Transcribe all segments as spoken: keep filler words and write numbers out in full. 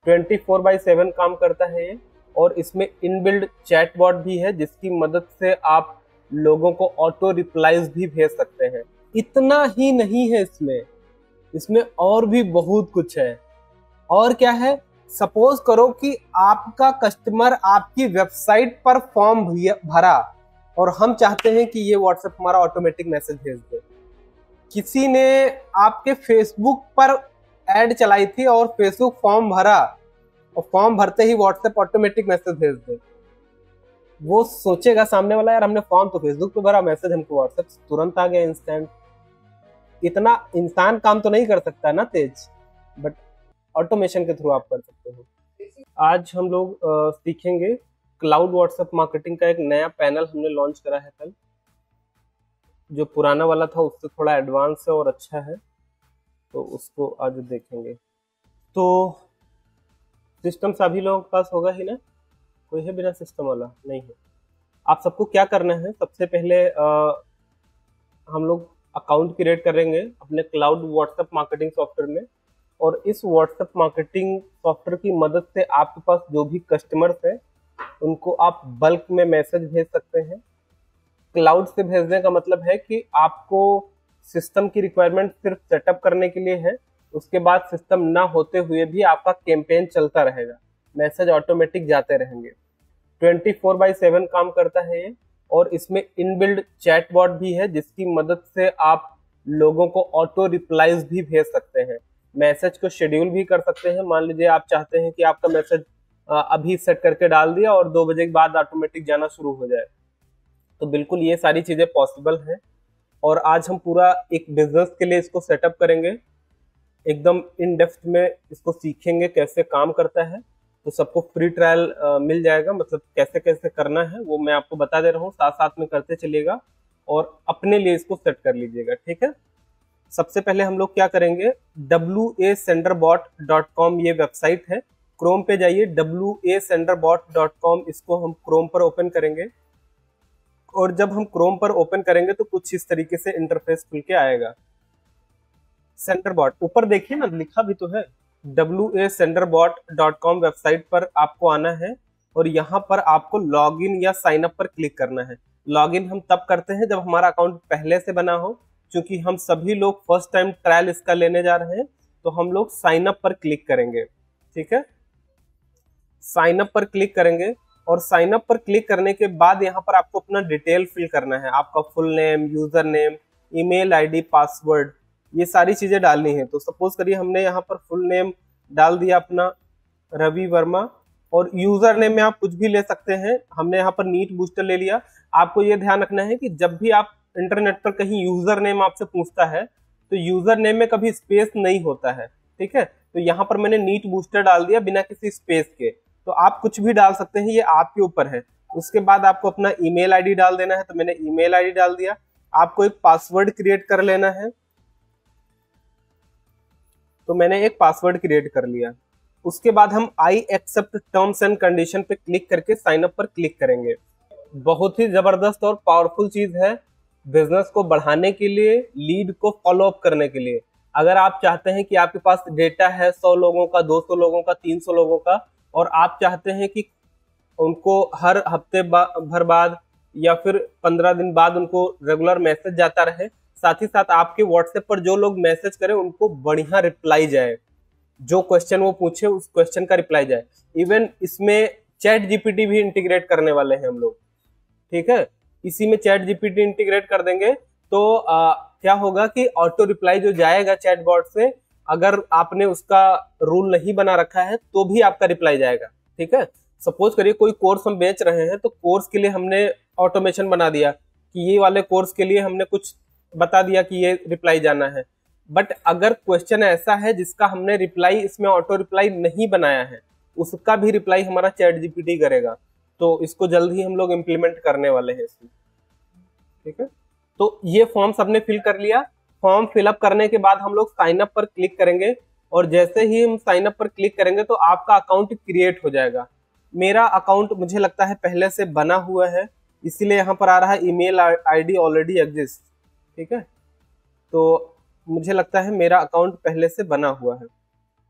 Twenty four by seven काम करता है ये, और इसमें इनबिल्ड चैटबॉट भी है जिसकी मदद से आप लोगों को ऑटो रिप्लाईज भी भेज सकते हैं। इतना ही नहीं है इसमें इसमें और भी बहुत कुछ है। और क्या है, सपोज करो कि आपका कस्टमर आपकी वेबसाइट पर फॉर्म भरा और हम चाहते हैं कि ये व्हाट्सएप हमारा ऑटोमेटिक मैसेज भेज दे। किसी ने आपके फेसबुक पर ऐड चलाई थी और फेसबुक फॉर्म भरा और फॉर्म भरते ही व्हाट्सएप ऑटोमेटिक मैसेज भेज दे। वो सोचेगा सामने वाला, यार हमने फॉर्म तो फेसबुक पे भरा, मैसेज हमको व्हाट्सएप तुरंत आ गया इंस्टेंट। इतना इंसान काम तो नहीं कर सकता ना तेज, बट ऑटोमेशन के थ्रू आप कर सकते हो। आज हम लोग सीखेंगे क्लाउड व्हाट्सएप मार्केटिंग का एक नया पैनल हमने लॉन्च करा है कल। जो पुराना वाला था उससे थोड़ा एडवांस है और अच्छा है, तो उसको आज देखेंगे। तो सिस्टम सभी लोगों के पास होगा ही ना, कोई है बिना सिस्टम वाला? नहीं है। आप सबको क्या करना है, सबसे पहले आ, हम लोग अकाउंट क्रिएट करेंगे अपने क्लाउड व्हाट्सएप मार्केटिंग सॉफ्टवेयर में, और इस व्हाट्सएप मार्केटिंग सॉफ्टवेयर की मदद से आपके पास जो भी कस्टमर्स हैं उनको आप बल्क में मैसेज भेज सकते हैं। क्लाउड से भेजने का मतलब है कि आपको सिस्टम की रिक्वायरमेंट सिर्फ सेटअप करने के लिए है, उसके बाद सिस्टम ना होते हुए भी आपका कैंपेन चलता रहेगा, मैसेज ऑटोमेटिक जाते रहेंगे। ट्वेंटी फोर बाई सेवन काम करता है ये, और इसमें इनबिल्ड चैटबॉट भी है जिसकी मदद से आप लोगों को ऑटो रिप्लाईज भी भेज सकते हैं, मैसेज को शेड्यूल भी कर सकते हैं। मान लीजिए आप चाहते हैं कि आपका मैसेज अभी सेट करके डाल दिया और दो बजे के बाद ऑटोमेटिक जाना शुरू हो जाए, तो बिल्कुल ये सारी चीजें पॉसिबल हैं। और आज हम पूरा एक बिजनेस के लिए इसको सेटअप करेंगे, एकदम इन डेप्थ में इसको सीखेंगे कैसे काम करता है। तो सबको फ्री ट्रायल मिल जाएगा, मतलब कैसे कैसे करना है वो मैं आपको बता दे रहा हूँ, साथ साथ में करते चलिएगा और अपने लिए इसको सेट कर लीजिएगा, ठीक है। सबसे पहले हम लोग क्या करेंगे, W A sender bot dot com ये वेबसाइट है, क्रोम पे जाइए, W A sender bot dot com, इसको हम क्रोम पर ओपन करेंगे। और जब हम क्रोम पर ओपन करेंगे तो कुछ इस तरीके से इंटरफेस खुल के आएगा। सेंडर बॉट ऊपर देखिए ना, लिखा भी तो है, W A sender bot dot com website पर आपको आना है और यहाँ पर आपको लॉगिन या साइन अप पर क्लिक करना है। लॉगिन हम तब करते हैं जब हमारा अकाउंट पहले से बना हो, क्योंकि हम सभी लोग फर्स्ट टाइम ट्रायल इसका लेने जा रहे हैं, तो हम लोग साइन अप पर क्लिक करेंगे, ठीक है। साइन अप पर क्लिक करेंगे और साइन अप पर क्लिक करने के बाद यहाँ पर आपको अपना डिटेल फिल करना है, आपका full name, user name, email ID, password, ये सारी चीजें डालनी है। तो सपोज करिए हमने यहाँ पर फुल नेम डाल दिया अपना रवि वर्मा, और यूजर नेम में आप कुछ भी ले सकते हैं, हमने यहाँ पर नीट बूस्टर ले लिया। आपको ये ध्यान रखना है कि जब भी आप इंटरनेट पर कहीं यूजर नेम आपसे पूछता है तो यूजर नेम में कभी स्पेस नहीं होता है, ठीक है। तो यहाँ पर मैंने नीट बूस्टर डाल दिया बिना किसी स्पेस के, तो आप कुछ भी डाल सकते हैं, ये आपके ऊपर है। उसके बाद आपको अपना ईमेल आईडी डाल देना है, तो मैंने ईमेल आईडी डाल दिया। आपको एक पासवर्ड क्रिएट कर लेना है, तो मैंने एक पासवर्ड क्रिएट कर लिया। उसके बाद हम I accept terms and condition पे क्लिक करके साइन अप पर क्लिक करेंगे। बहुत ही जबरदस्त और पावरफुल चीज है बिजनेस को बढ़ाने के लिए, लीड को फॉलो अप करने के लिए। अगर आप चाहते हैं कि आपके पास डेटा है सौ लोगों का, दो सौ लोगों का, तीन सौ लोगों का, और आप चाहते हैं कि उनको हर हफ्ते भर बाद या फिर पंद्रह दिन बाद उनको रेगुलर मैसेज जाता रहे, साथ ही साथ आपके व्हाट्सएप पर जो लोग मैसेज करें उनको बढ़िया रिप्लाई जाए, जो क्वेश्चन वो पूछे उस क्वेश्चन का रिप्लाई जाए। इवन इसमें चैट जीपीटी भी इंटीग्रेट करने वाले हैं हम लोग, ठीक है। इसी में चैट जीपीटी इंटीग्रेट कर देंगे तो आ, क्या होगा कि ऑटो रिप्लाई जो जाएगा चैटबॉट से, अगर आपने उसका रूल नहीं बना रखा है तो भी आपका रिप्लाई जाएगा, ठीक है। सपोज करिए कोई कोर्स हम बेच रहे हैं, तो कोर्स के लिए हमने ऑटोमेशन बना दिया कि ये वाले कोर्स के लिए हमने कुछ बता दिया कि ये रिप्लाई जाना है, बट अगर क्वेश्चन ऐसा है जिसका हमने रिप्लाई इसमें ऑटो रिप्लाई नहीं बनाया है, उसका भी रिप्लाई हमारा चैट जीपीटी करेगा। तो इसको जल्द ही हम लोग इम्प्लीमेंट करने वाले हैं इसमें, ठीक है। तो ये फॉर्म सबने फिल कर लिया। फॉर्म फिलअप करने के बाद हम लोग साइन अप पर क्लिक करेंगे, और जैसे ही हम साइन अप पर क्लिक करेंगे तो आपका अकाउंट क्रिएट हो जाएगा। मेरा अकाउंट मुझे लगता है पहले से बना हुआ है, इसीलिए यहाँ पर आ रहा है ईमेल आईडी ऑलरेडी एग्जिस्ट, ठीक है। तो मुझे लगता है मेरा अकाउंट पहले से बना हुआ है।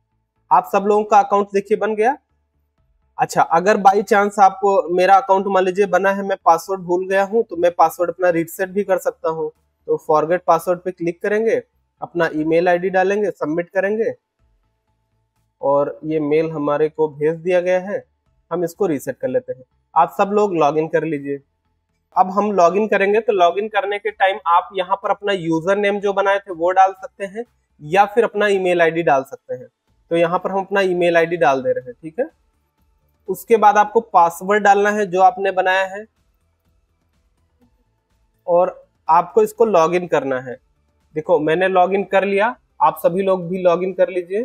आप सब लोगों का अकाउंट देखिए बन गया। अच्छा, अगर बाई चांस आप मेरा अकाउंट मान लीजिए बना है, मैं पासवर्ड भूल गया हूं, तो मैं पासवर्ड अपना रीसेट भी कर सकता हूं। तो फॉरगेट पासवर्ड पे क्लिक करेंगे, अपना ईमेल आईडी डालेंगे, सबमिट करेंगे और ये मेल हमारे को भेज दिया गया है। हम इसको रीसेट कर लेते हैं। आप सब लोग लॉगिन कर लीजिए। अब हम लॉगिन करेंगे तो लॉगिन करने के टाइम आप यहाँ पर अपना यूजर नेम जो बनाए थे वो डाल सकते हैं या फिर अपना ईमेल आईडी डाल सकते हैं। तो यहाँ पर हम अपना ईमेल आईडी डाल दे रहे हैं, ठीक है। उसके बाद आपको पासवर्ड डालना है जो आपने बनाया है और आपको इसको लॉगिन करना है। देखो मैंने लॉगिन कर लिया, आप सभी लोग भी लॉगिन कर लीजिए।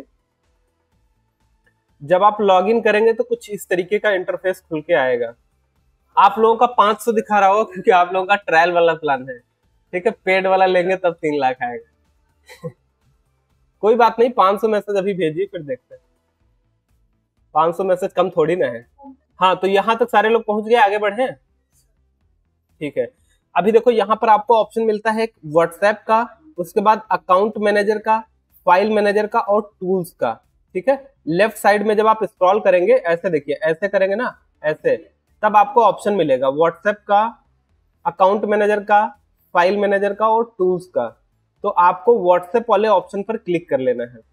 जब आप लॉगिन करेंगे तो कुछ इस तरीके का इंटरफेस खुल के आएगा। आप लोगों का पांच सौ दिखा रहा होगा क्योंकि आप लोगों का ट्रायल वाला प्लान है, ठीक है। पेड वाला लेंगे तब तीन लाख आएगा। कोई बात नहीं, पांच सौ मैसेज अभी भेजिए फिर देखते हैं। पांच सौ मैसेज कम थोड़ी ना है। हाँ, तो यहां तक सारे लोग पहुंच गए, आगे बढ़े, ठीक है। अभी देखो यहाँ पर आपको ऑप्शन मिलता है व्हाट्सएप का, उसके बाद अकाउंट मैनेजर का, फाइल मैनेजर का और टूल्स का, ठीक है। लेफ्ट साइड में जब आप स्क्रॉल करेंगे, ऐसे देखिए, ऐसे करेंगे ना, ऐसे, तब आपको ऑप्शन मिलेगा व्हाट्सएप का, अकाउंट मैनेजर का, फाइल मैनेजर का और टूल्स का। तो आपको व्हाट्सएप वाले ऑप्शन पर क्लिक कर लेना है।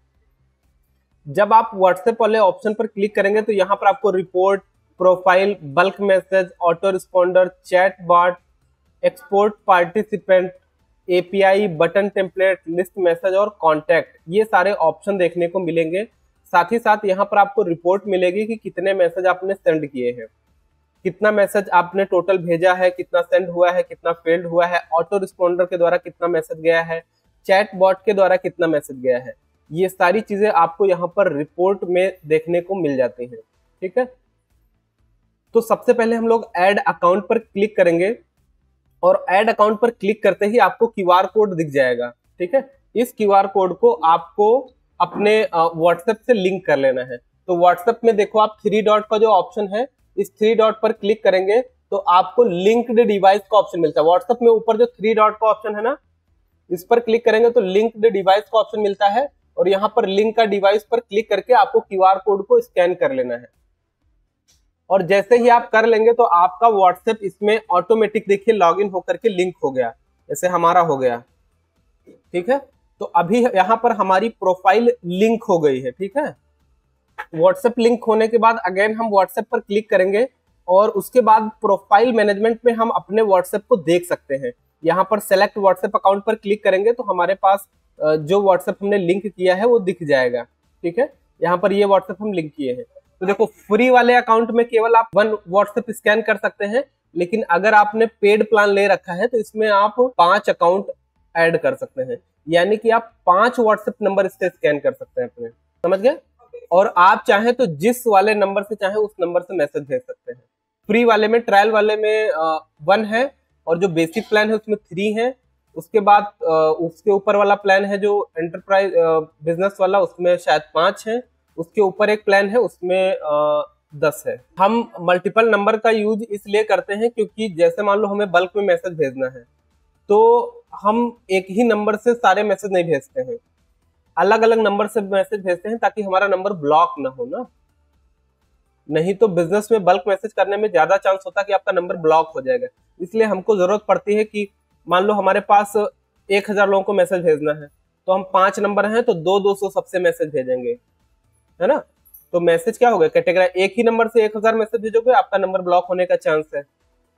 जब आप व्हाट्सएप वाले ऑप्शन पर क्लिक करेंगे तो यहाँ पर आपको report, profile, bulk message, auto responder, chat bot, export participant, API, button template, list message और कॉन्टैक्ट, ये सारे ऑप्शन देखने को मिलेंगे। साथ ही साथ यहाँ पर आपको रिपोर्ट मिलेगी कि कितने मैसेज आपने सेंड किए हैं, कितना मैसेज आपने टोटल भेजा है, कितना सेंड हुआ है, कितना फेल्ड हुआ है, ऑटो रिस्पॉन्डर के द्वारा कितना मैसेज गया है, चैट बॉट के द्वारा कितना मैसेज गया है। ये सारी चीजें आपको यहाँ पर रिपोर्ट में देखने को मिल जाती हैं, ठीक है। तो सबसे पहले हम लोग ऐड अकाउंट पर क्लिक करेंगे और ऐड अकाउंट पर क्लिक करते ही आपको क्यूआर कोड दिख जाएगा, ठीक है। इस क्यूआर कोड को आपको अपने व्हाट्सएप से लिंक कर लेना है। तो व्हाट्सएप में देखो आप थ्री डॉट का जो ऑप्शन है, इस थ्री डॉट पर क्लिक करेंगे तो आपको लिंक्ड डिवाइस का ऑप्शन मिलता है। व्हाट्सएप में ऊपर जो थ्री डॉट का ऑप्शन है ना, इस पर क्लिक करेंगे तो लिंक्ड डिवाइस का ऑप्शन मिलता है और यहाँ पर लिंक का डिवाइस पर क्लिक करके आपको क्यूआर कोड को स्कैन कर लेना है। और जैसे ही आप कर लेंगे तो आपका व्हाट्सएप इसमें ऑटोमेटिक देखिए लॉगिन होकर के लिंक हो गया, जैसे हमारा हो गया, ठीक है। तो अभी यहाँ पर हमारी प्रोफाइल लिंक हो गई है, ठीक है। व्हाट्सएप लिंक होने के बाद अगेन हम व्हाट्सएप पर क्लिक करेंगे और उसके बाद प्रोफाइल मैनेजमेंट में हम अपने व्हाट्सएप को देख सकते हैं। यहाँ पर सेलेक्ट व्हाट्सएप अकाउंट पर क्लिक करेंगे तो हमारे पास जो व्हाट्सएप हमने लिंक किया है वो दिख जाएगा, ठीक है। यहाँ पर ये व्हाट्सएप हम लिंक किए हैं। तो देखो फ्री वाले अकाउंट में केवल आप वन व्हाट्सएप स्कैन कर सकते हैं, लेकिन अगर आपने पेड प्लान ले रखा है तो इसमें आप पांच अकाउंट ऐड कर सकते हैं, यानी कि आप पांच व्हाट्सएप नंबर इससे स्कैन कर सकते हैं अपने, समझ गए। और आप चाहें तो जिस वाले नंबर से चाहे उस नंबर से मैसेज भेज सकते हैं। फ्री वाले में, ट्रायल वाले में वन है और जो बेसिक प्लान है उसमें थ्री है। उसके बाद उसके ऊपर वाला प्लान है जो एंटरप्राइज बिजनेस वाला, उसमें शायद पांच है। उसके ऊपर एक प्लान है उसमें दस है। हम मल्टीपल नंबर का यूज इसलिए करते हैं क्योंकि जैसे मान लो हमें बल्क में मैसेज भेजना है तो हम एक ही नंबर से सारे मैसेज नहीं भेजते हैं, अलग अलग नंबर से मैसेज भेजते हैं ताकि हमारा नंबर ब्लॉक ना हो ना। नहीं तो बिजनेस में बल्क मैसेज करने में ज्यादा चांस होता है कि आपका नंबर ब्लॉक हो जाएगा। इसलिए हमको जरूरत पड़ती है कि मान लो हमारे पास एक हजार लोगों को मैसेज भेजना है तो हम पांच नंबर हैं तो दो दो सौ सबसे मैसेज भेजेंगे, है ना। तो मैसेज क्या होगा, कैटेगरी एक ही नंबर से एक हजार मैसेज भेजोगे, आपका नंबर ब्लॉक होने का चांस है,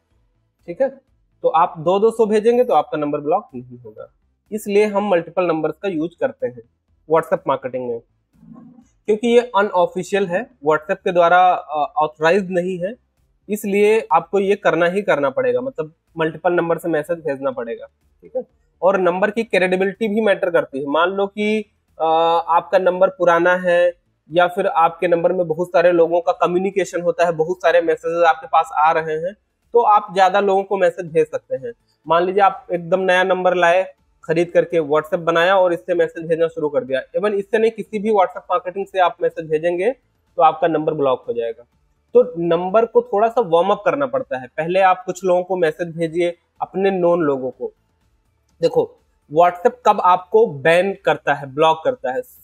ठीक है। तो आप दो दो सौ भेजेंगे तो आपका नंबर ब्लॉक नहीं होगा। इसलिए हम मल्टीपल नंबर्स का यूज करते हैं व्हाट्सएप मार्केटिंग में, क्योंकि ये अनऑफिशियल है, व्हाट्सएप के द्वारा ऑथराइज्ड नहीं है। इसलिए आपको ये करना ही करना पड़ेगा, मतलब मल्टीपल नंबर से मैसेज भेजना पड़ेगा, ठीक है। और नंबर की क्रेडिबिलिटी भी मैटर करती है। मान लो कि आ, आपका नंबर पुराना है या फिर आपके नंबर में बहुत सारे लोगों का कम्युनिकेशन होता है, बहुत सारे मैसेजेस आपके पास आ रहे हैं, तो आप ज्यादा लोगों को मैसेज भेज सकते हैं। मान लीजिए आप एकदम नया नंबर लाए, खरीद करके व्हाट्सएप बनाया और इससे मैसेज भेजना शुरू कर दिया। इवन इससे नहीं, किसी भी व्हाट्सएप मार्केटिंग से आप मैसेज भेजेंगे तो आपका नंबर ब्लॉक हो जाएगा। तो नंबर को थोड़ा सा वार्म अप करना पड़ता है। पहले आप कुछ लोगों को मैसेज भेजिए, अपने नोन लोगों को। देखो व्हाट्सएप कब आपको बैन करता है, ब्लॉक करता है,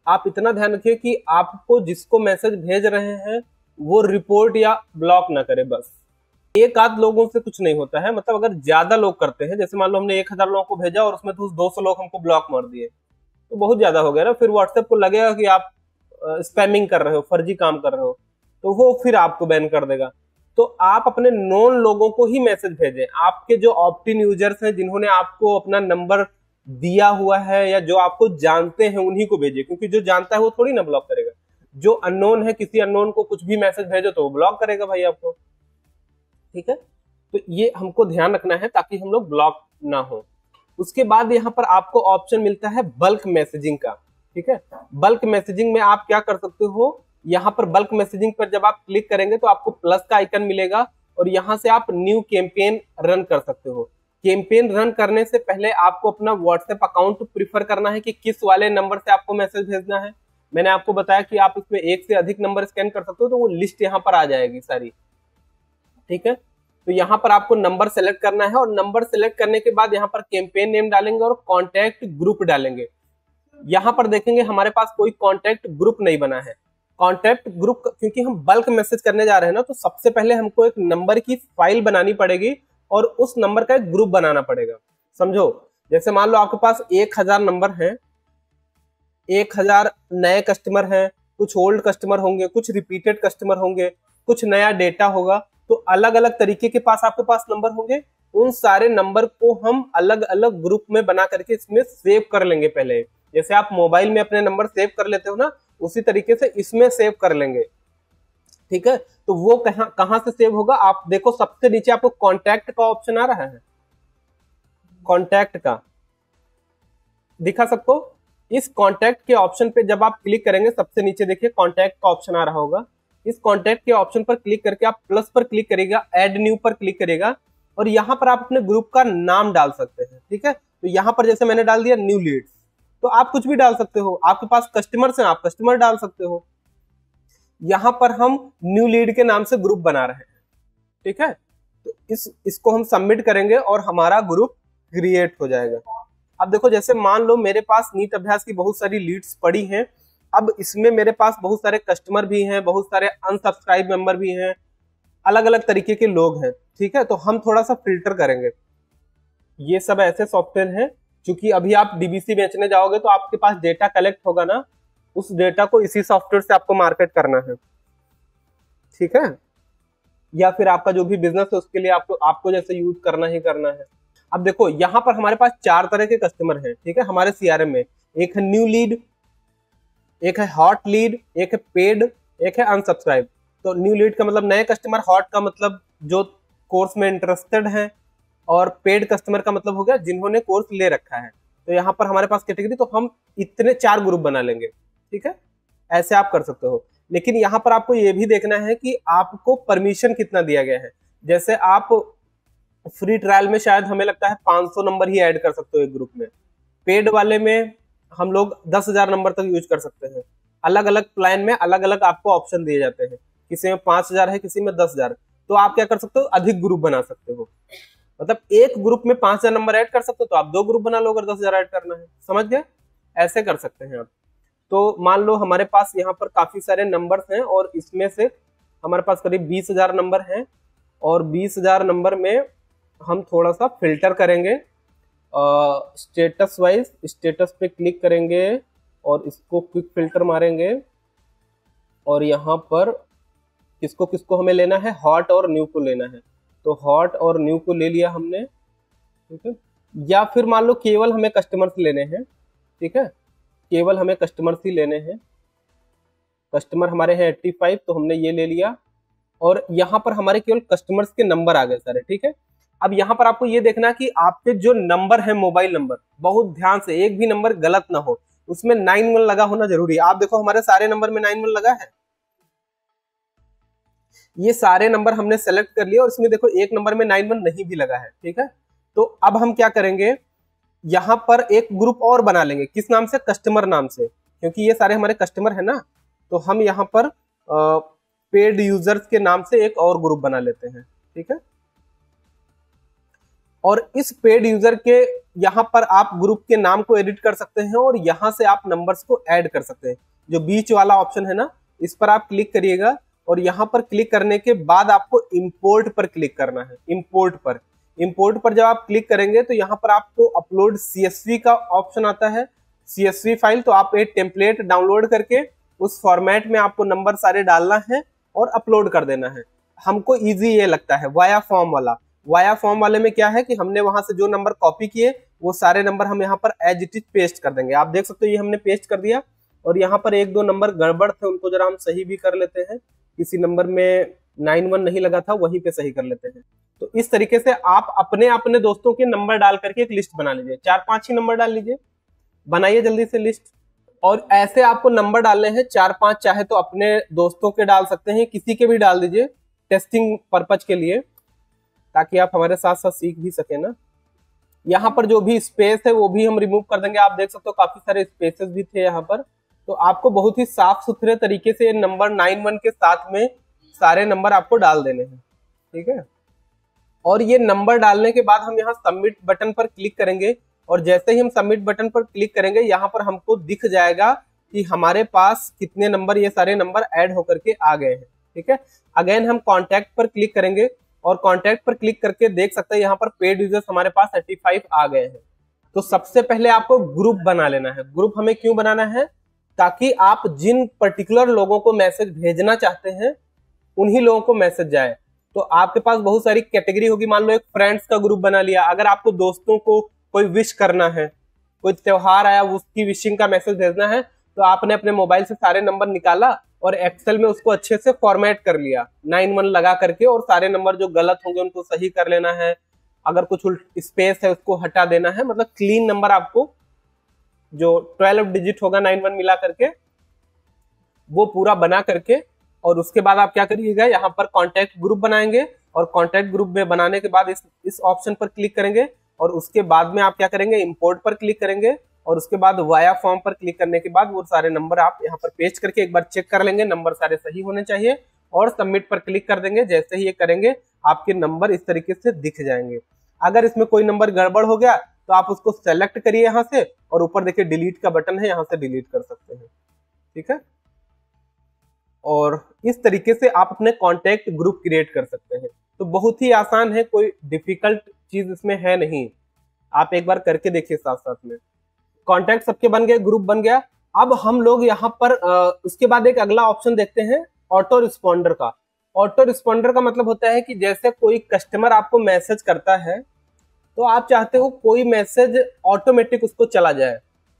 आप इतना ध्यान रखिए कि आपको जिसको मैसेज भेज रहे हैं वो रिपोर्ट या ब्लॉक ना करे। बस एक आध लोगों से कुछ नहीं होता है, मतलब अगर ज्यादा लोग करते हैं, जैसे मान लो हमने एक हजार लोगों को भेजा और उसमें तो दो सौ लोग हमको ब्लॉक मार दिए, तो बहुत ज्यादा हो गया ना। फिर व्हाट्सएप को लगेगा कि आप स्पैमिंग कर रहे हो, फर्जी काम कर रहे हो, तो वो फिर आपको बैन कर देगा। तो आप अपने नॉन लोगों को ही मैसेज भेजें। आपके जो ऑप्ट इन यूजर्स हैं, जिन्होंने आपको अपना नंबर दिया हुआ है या जो आपको जानते हैं, उन्हीं को भेजिए, क्योंकि जो जानता है वो थोड़ी ना ब्लॉक करेगा। जो अननोन है, किसी अननोन को कुछ भी मैसेज भेजो तो वो ब्लॉक करेगा भाई आपको, ठीक है। तो ये हमको ध्यान रखना है ताकि हम लोग ब्लॉक ना हो। उसके बाद यहाँ पर आपको ऑप्शन मिलता है बल्क मैसेजिंग का, ठीक है। बल्क मैसेजिंग में आप क्या कर सकते हो, यहाँ पर बल्क मैसेजिंग पर जब आप क्लिक करेंगे तो आपको प्लस का आइकन मिलेगा और यहाँ से आप न्यू कैंपेन रन कर सकते हो। कैंपेन रन करने से पहले आपको अपना व्हाट्सएप अकाउंट प्रीफर करना है कि किस वाले नंबर से आपको मैसेज भेजना है। मैंने आपको बताया कि आप इसमें एक से अधिक नंबर स्कैन कर सकते हो, तो वो लिस्ट यहाँ पर आ जाएगी सारी, ठीक है। तो यहाँ पर आपको नंबर सेलेक्ट करना है और नंबर सेलेक्ट करने के बाद यहाँ पर कैंपेन नेम डालेंगे और कॉन्टैक्ट ग्रुप डालेंगे। यहाँ पर देखेंगे हमारे पास कोई कॉन्टैक्ट ग्रुप नहीं बना है। कॉन्टैक्ट ग्रुप, क्योंकि हम बल्क मैसेज करने जा रहे हैं ना, तो सबसे पहले हमको एक नंबर की फाइल बनानी पड़ेगी और उस नंबर का एक ग्रुप बनाना पड़ेगा। समझो, जैसे मान लो आपके पास एक हजार नंबर हैं, एक हजार नए कस्टमर हैं, कुछ ओल्ड कस्टमर होंगे, कुछ रिपीटेड कस्टमर होंगे, कुछ नया डेटा होगा, तो अलग अलग तरीके के पास आपके पास नंबर होंगे। उन सारे नंबर को हम अलग अलग ग्रुप में बना करके इसमें सेव कर लेंगे। पहले जैसे आप मोबाइल में अपने नंबर सेव कर लेते हो ना, उसी तरीके से इसमें सेव कर लेंगे, ठीक है। तो वो कहां कहां से सेव होगा, आप देखो सबसे नीचे आपको कॉन्टैक्ट का ऑप्शन आ रहा है, कॉन्टैक्ट का दिखा सबको। इस कॉन्टैक्ट के ऑप्शन पे जब आप क्लिक करेंगे, सबसे नीचे देखिए कॉन्टैक्ट का ऑप्शन आ रहा होगा। इस कॉन्टैक्ट के ऑप्शन पर क्लिक करके आप प्लस पर क्लिक करेगा, ऐड न्यू पर क्लिक करेगा और यहाँ पर आप अपने ग्रुप का नाम डाल सकते हैं, ठीक है। तो यहाँ पर जैसे मैंने डाल दिया न्यू लीड्स, तो आप कुछ भी डाल सकते हो। आपके पास कस्टमर्स हैं, आप कस्टमर डाल सकते हो। यहाँ पर हम न्यू लीड के नाम से ग्रुप बना रहे हैं, ठीक है। तो इस इसको हम सबमिट करेंगे और हमारा ग्रुप क्रिएट हो जाएगा। अब देखो, जैसे मान लो मेरे पास नीट अभ्यास की बहुत सारी लीड्स पड़ी हैं, अब इसमें मेरे पास बहुत सारे कस्टमर भी हैं, बहुत सारे अनसब्सक्राइब मेंबर भी हैं, अलग अलग तरीके के लोग हैं, ठीक है। तो हम थोड़ा सा फिल्टर करेंगे। ये सब ऐसे सॉफ्टवेयर हैं, क्योंकि अभी आप डीबीसी बेचने जाओगे तो आपके पास डेटा कलेक्ट होगा ना, उस डेटा को इसी सॉफ्टवेयर से आपको मार्केट करना है, ठीक है। या फिर आपका जो भी बिजनेस है उसके लिए आपको आपको जैसे यूज करना ही करना है। अब देखो, यहाँ पर हमारे पास चार तरह के कस्टमर हैं, ठीक है, हमारे सीआरएम में। एक है न्यू लीड, एक है हॉट लीड, एक है पेड, एक है अनसब्सक्राइब। तो न्यू लीड का मतलब नए कस्टमर, हॉट का मतलब जो कोर्स में इंटरेस्टेड है, और पेड कस्टमर का मतलब हो गया जिन्होंने कोर्स ले रखा है। तो यहाँ पर हमारे पास कैटेगरी, तो हम इतने चार ग्रुप बना लेंगे, ठीक है। ऐसे आप कर सकते हो। लेकिन यहाँ पर आपको ये भी देखना है कि आपको परमिशन कितना दिया गया है। जैसे आप फ्री ट्रायल में शायद हमें लगता है पाँच सौ नंबर ही ऐड कर सकते हो एक ग्रुप में। पेड वाले में हम लोग दस हजार नंबर तक यूज कर सकते हैं। अलग अलग प्लान में अलग अलग आपको ऑप्शन दिए जाते हैं, किसी में पांच हजार है, किसी में दस हजार। तो आप क्या कर सकते हो, अधिक ग्रुप बना सकते हो। मतलब एक ग्रुप में पांच हजार नंबर ऐड कर सकते हो, तो आप दो ग्रुप बना लो अगर दस हजार ऐड करना है। समझ गए, ऐसे कर सकते हैं आप। तो मान लो हमारे पास यहाँ पर काफी सारे नंबर्स हैं और इसमें से हमारे पास करीब बीस हजार नंबर हैं, और बीस हजार नंबर में हम थोड़ा सा फिल्टर करेंगे। स्टेटस वाइज स्टेटस पे क्लिक करेंगे और इसको क्विक फिल्टर मारेंगे, और यहाँ पर किसको किसको हमें लेना है, हॉट और न्यू को लेना है। तो हॉट और न्यू को ले लिया हमने, ठीक है। या फिर मान लो केवल हमें कस्टमर्स लेने हैं, ठीक है, केवल हमें कस्टमर्स ही लेने हैं। कस्टमर हमारे हैं पचासी, तो हमने ये ले लिया, और यहाँ पर हमारे केवल कस्टमर्स के नंबर आ गए सारे, ठीक है। अब यहाँ पर आपको ये देखना कि आपके जो नंबर है, मोबाइल नंबर, बहुत ध्यान से एक भी नंबर गलत ना हो, उसमें नाइन वन लगा होना जरूरी है। आप देखो हमारे सारे नंबर में नाइन वन लगा है। ये सारे नंबर हमने सेलेक्ट कर लिया और इसमें देखो एक नंबर में नाइन वन नहीं भी लगा है, ठीक है। तो अब हम क्या करेंगे, यहाँ पर एक ग्रुप और बना लेंगे। किस नाम से, कस्टमर नाम से, क्योंकि ये सारे हमारे कस्टमर है ना। तो हम यहाँ पर पेड यूजर्स के नाम से एक और ग्रुप बना लेते हैं, ठीक है। और इस पेड यूजर के यहाँ पर आप ग्रुप के नाम को एडिट कर सकते हैं और यहाँ से आप नंबर्स को ऐड कर सकते हैं। जो बीच वाला ऑप्शन है ना, इस पर आप क्लिक करिएगा और यहाँ पर क्लिक करने के बाद आपको इंपोर्ट पर क्लिक करना है। इंपोर्ट पर इंपोर्ट पर जब आप क्लिक करेंगे तो यहाँ पर आपको अपलोड सीएसवी का ऑप्शन आता है, सीएसवी फाइल। तो आप एक टेम्पलेट डाउनलोड करके उस फॉर्मेट में आपको नंबर सारे डालना है और अपलोड कर देना है। हमको इजी ये लगता है वाया फॉर्म वाला। वाया फॉर्म वाले में क्या है कि हमने वहां से जो नंबर कॉपी किए वो सारे नंबर हम यहाँ पर एज इट इज पेस्ट कर देंगे। आप देख सकते हो ये हमने पेस्ट कर दिया और यहाँ पर एक दो नंबर गड़बड़ थे, उनको जरा हम सही भी कर लेते हैं। किसी नंबर में नाइन वन नहीं लगा था, वहीं पे सही कर लेते हैं। तो इस तरीके से आप अपने अपने दोस्तों के नंबर डाल करके एक लिस्ट बना लीजिए। चार पांच ही नंबर डाल लीजिए, बनाइए जल्दी से लिस्ट। और ऐसे आपको नंबर डालने हैं चार पांच, चाहे तो अपने दोस्तों के डाल सकते हैं, किसी के भी डाल दीजिए टेस्टिंग पर्पज के लिए, ताकि आप हमारे साथ साथ सीख भी सके ना। यहाँ पर जो भी स्पेस है वो भी हम रिमूव कर देंगे। आप देख सकते हो काफी सारे स्पेसेस भी थे यहाँ पर। तो आपको बहुत ही साफ सुथरे तरीके से नंबर नाइन वन के साथ में सारे नंबर आपको डाल देने हैं, ठीक है। और ये नंबर डालने के बाद हम यहाँ सबमिट बटन पर क्लिक करेंगे और जैसे ही हम सबमिट बटन पर क्लिक करेंगे यहाँ पर हमको दिख जाएगा कि हमारे पास कितने नंबर, ये सारे नंबर ऐड होकर के आ गए हैं, ठीक है। अगेन हम कॉन्टैक्ट पर क्लिक करेंगे और कॉन्टैक्ट पर क्लिक करके देख सकते हैं यहाँ पर पेड यूजर्स हमारे पास पैंतीस आ गए हैं। तो सबसे पहले आपको ग्रुप बना लेना है। ग्रुप हमें क्यों बनाना है? ताकि आप जिन पर्टिकुलर लोगों को मैसेज भेजना चाहते हैं उन्हीं लोगों को मैसेज जाए। तो आपके पास बहुत सारी कैटेगरी होगी। मान लो एक फ्रेंड्स का ग्रुप बना लिया। अगर आपको दोस्तों को कोई विश करना है, कोई त्योहार आया उसकी विशिंग का मैसेज भेजना है, तो आपने अपने मोबाइल से सारे नंबर निकाला और एक्सेल में उसको अच्छे से फॉर्मेट कर लिया नाइन वन लगा करके, और सारे नंबर जो गलत होंगे उनको सही कर लेना है। अगर कुछ स्पेस है उसको हटा देना है। मतलब क्लीन नंबर आपको जो ट्वेल्व डिजिट होगा नाइन वन मिला करके वो पूरा बना करके, और उसके बाद आप क्या करिएगा, यहाँ पर कॉन्टैक्ट ग्रुप बनाएंगे और कॉन्टैक्ट ग्रुप में बनाने के बाद इस इस ऑप्शन पर क्लिक करेंगे और उसके बाद में आप क्या करेंगे, इंपोर्ट पर क्लिक करेंगे और उसके बाद वाया फॉर्म पर क्लिक करने के बाद वो सारे नंबर आप यहाँ पर पेस्ट करके एक बार चेक कर लेंगे, नंबर सारे सही होने चाहिए, और सबमिट पर क्लिक कर देंगे। जैसे ही ये करेंगे आपके नंबर इस तरीके से दिख जाएंगे। अगर इसमें कोई नंबर गड़बड़ हो गया तो आप उसको सेलेक्ट करिए यहाँ से, और ऊपर देखिए डिलीट का बटन है, यहाँ से डिलीट कर सकते हैं, ठीक है। और इस तरीके से आप अपने कॉन्टैक्ट ग्रुप क्रिएट कर सकते हैं। तो बहुत ही आसान है, कोई डिफिकल्ट चीज इसमें है नहीं। आप एक बार करके देखिए साथ साथ में। कॉन्टैक्ट सबके बन गए, ग्रुप बन गया। अब हम लोग यहाँ पर आ, उसके बाद एक अगला ऑप्शन देखते हैं ऑटो रिस्पॉन्डर का। ऑटो रिस्पॉन्डर का मतलब होता है कि जैसे कोई कस्टमर आपको मैसेज करता है तो आप चाहते हो कोई मैसेज ऑटोमेटिक उसको चला जाए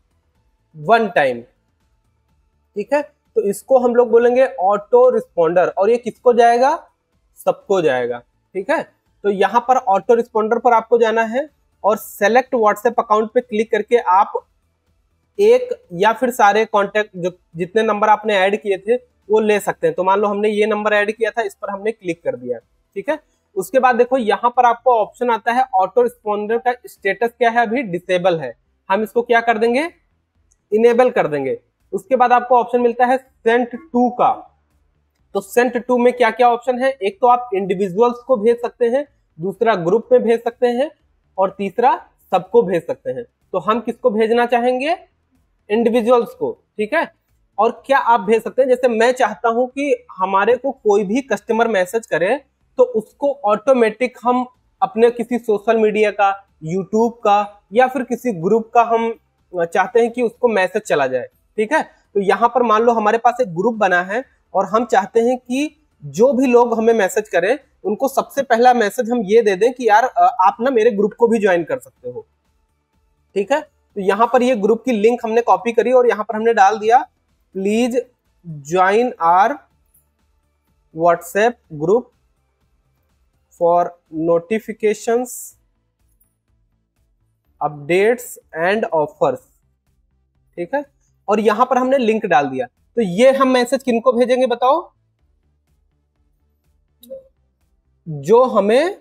वन टाइम, ठीक है। तो इसको हम लोग बोलेंगे ऑटो रिस्पॉन्डर, और ये किसको जाएगा, सबको जाएगा, ठीक है। तो यहाँ पर ऑटो रिस्पॉन्डर पर आपको जाना है और सेलेक्ट व्हाट्सएप अकाउंट पे क्लिक करके आप एक या फिर सारे कॉन्टैक्ट जो जितने नंबर आपने ऐड किए थे वो ले सकते हैं। तो मान लो हमने ये नंबर ऐड किया था, इस पर हमने क्लिक कर दिया, ठीक है। उसके बाद देखो यहाँ पर आपको ऑप्शन आता है ऑटो रिस्पॉन्डर का स्टेटस क्या है, अभी डिसेबल है। हम इसको क्या कर देंगे, इनेबल कर देंगे। उसके बाद आपको ऑप्शन मिलता है सेंट टू का। तो सेंट टू में क्या क्या ऑप्शन है, एक तो आप इंडिविजुअल्स को भेज सकते हैं, दूसरा ग्रुप में भेज सकते हैं, और तीसरा सबको भेज सकते हैं। तो हम किसको भेजना चाहेंगे, इंडिविजुअल्स को, ठीक है। और क्या आप भेज सकते हैं, जैसे मैं चाहता हूं कि हमारे को कोई भी कस्टमर मैसेज करे तो उसको ऑटोमेटिक हम अपने किसी सोशल मीडिया का, यूट्यूब का या फिर किसी ग्रुप का हम चाहते हैं कि उसको मैसेज चला जाए, ठीक है। तो यहाँ पर मान लो हमारे पास एक ग्रुप बना है और हम चाहते हैं कि जो भी लोग हमें मैसेज करें उनको सबसे पहला मैसेज हम ये दे दें कि यार आप ना मेरे ग्रुप को भी ज्वाइन कर सकते हो, ठीक है। तो यहाँ पर ये ग्रुप की लिंक हमने कॉपी करी और यहाँ पर हमने डाल दिया please join our WhatsApp group for notifications, updates and offers, ठीक है। और यहां पर हमने लिंक डाल दिया। तो ये हम मैसेज किनको भेजेंगे बताओ, जो हमें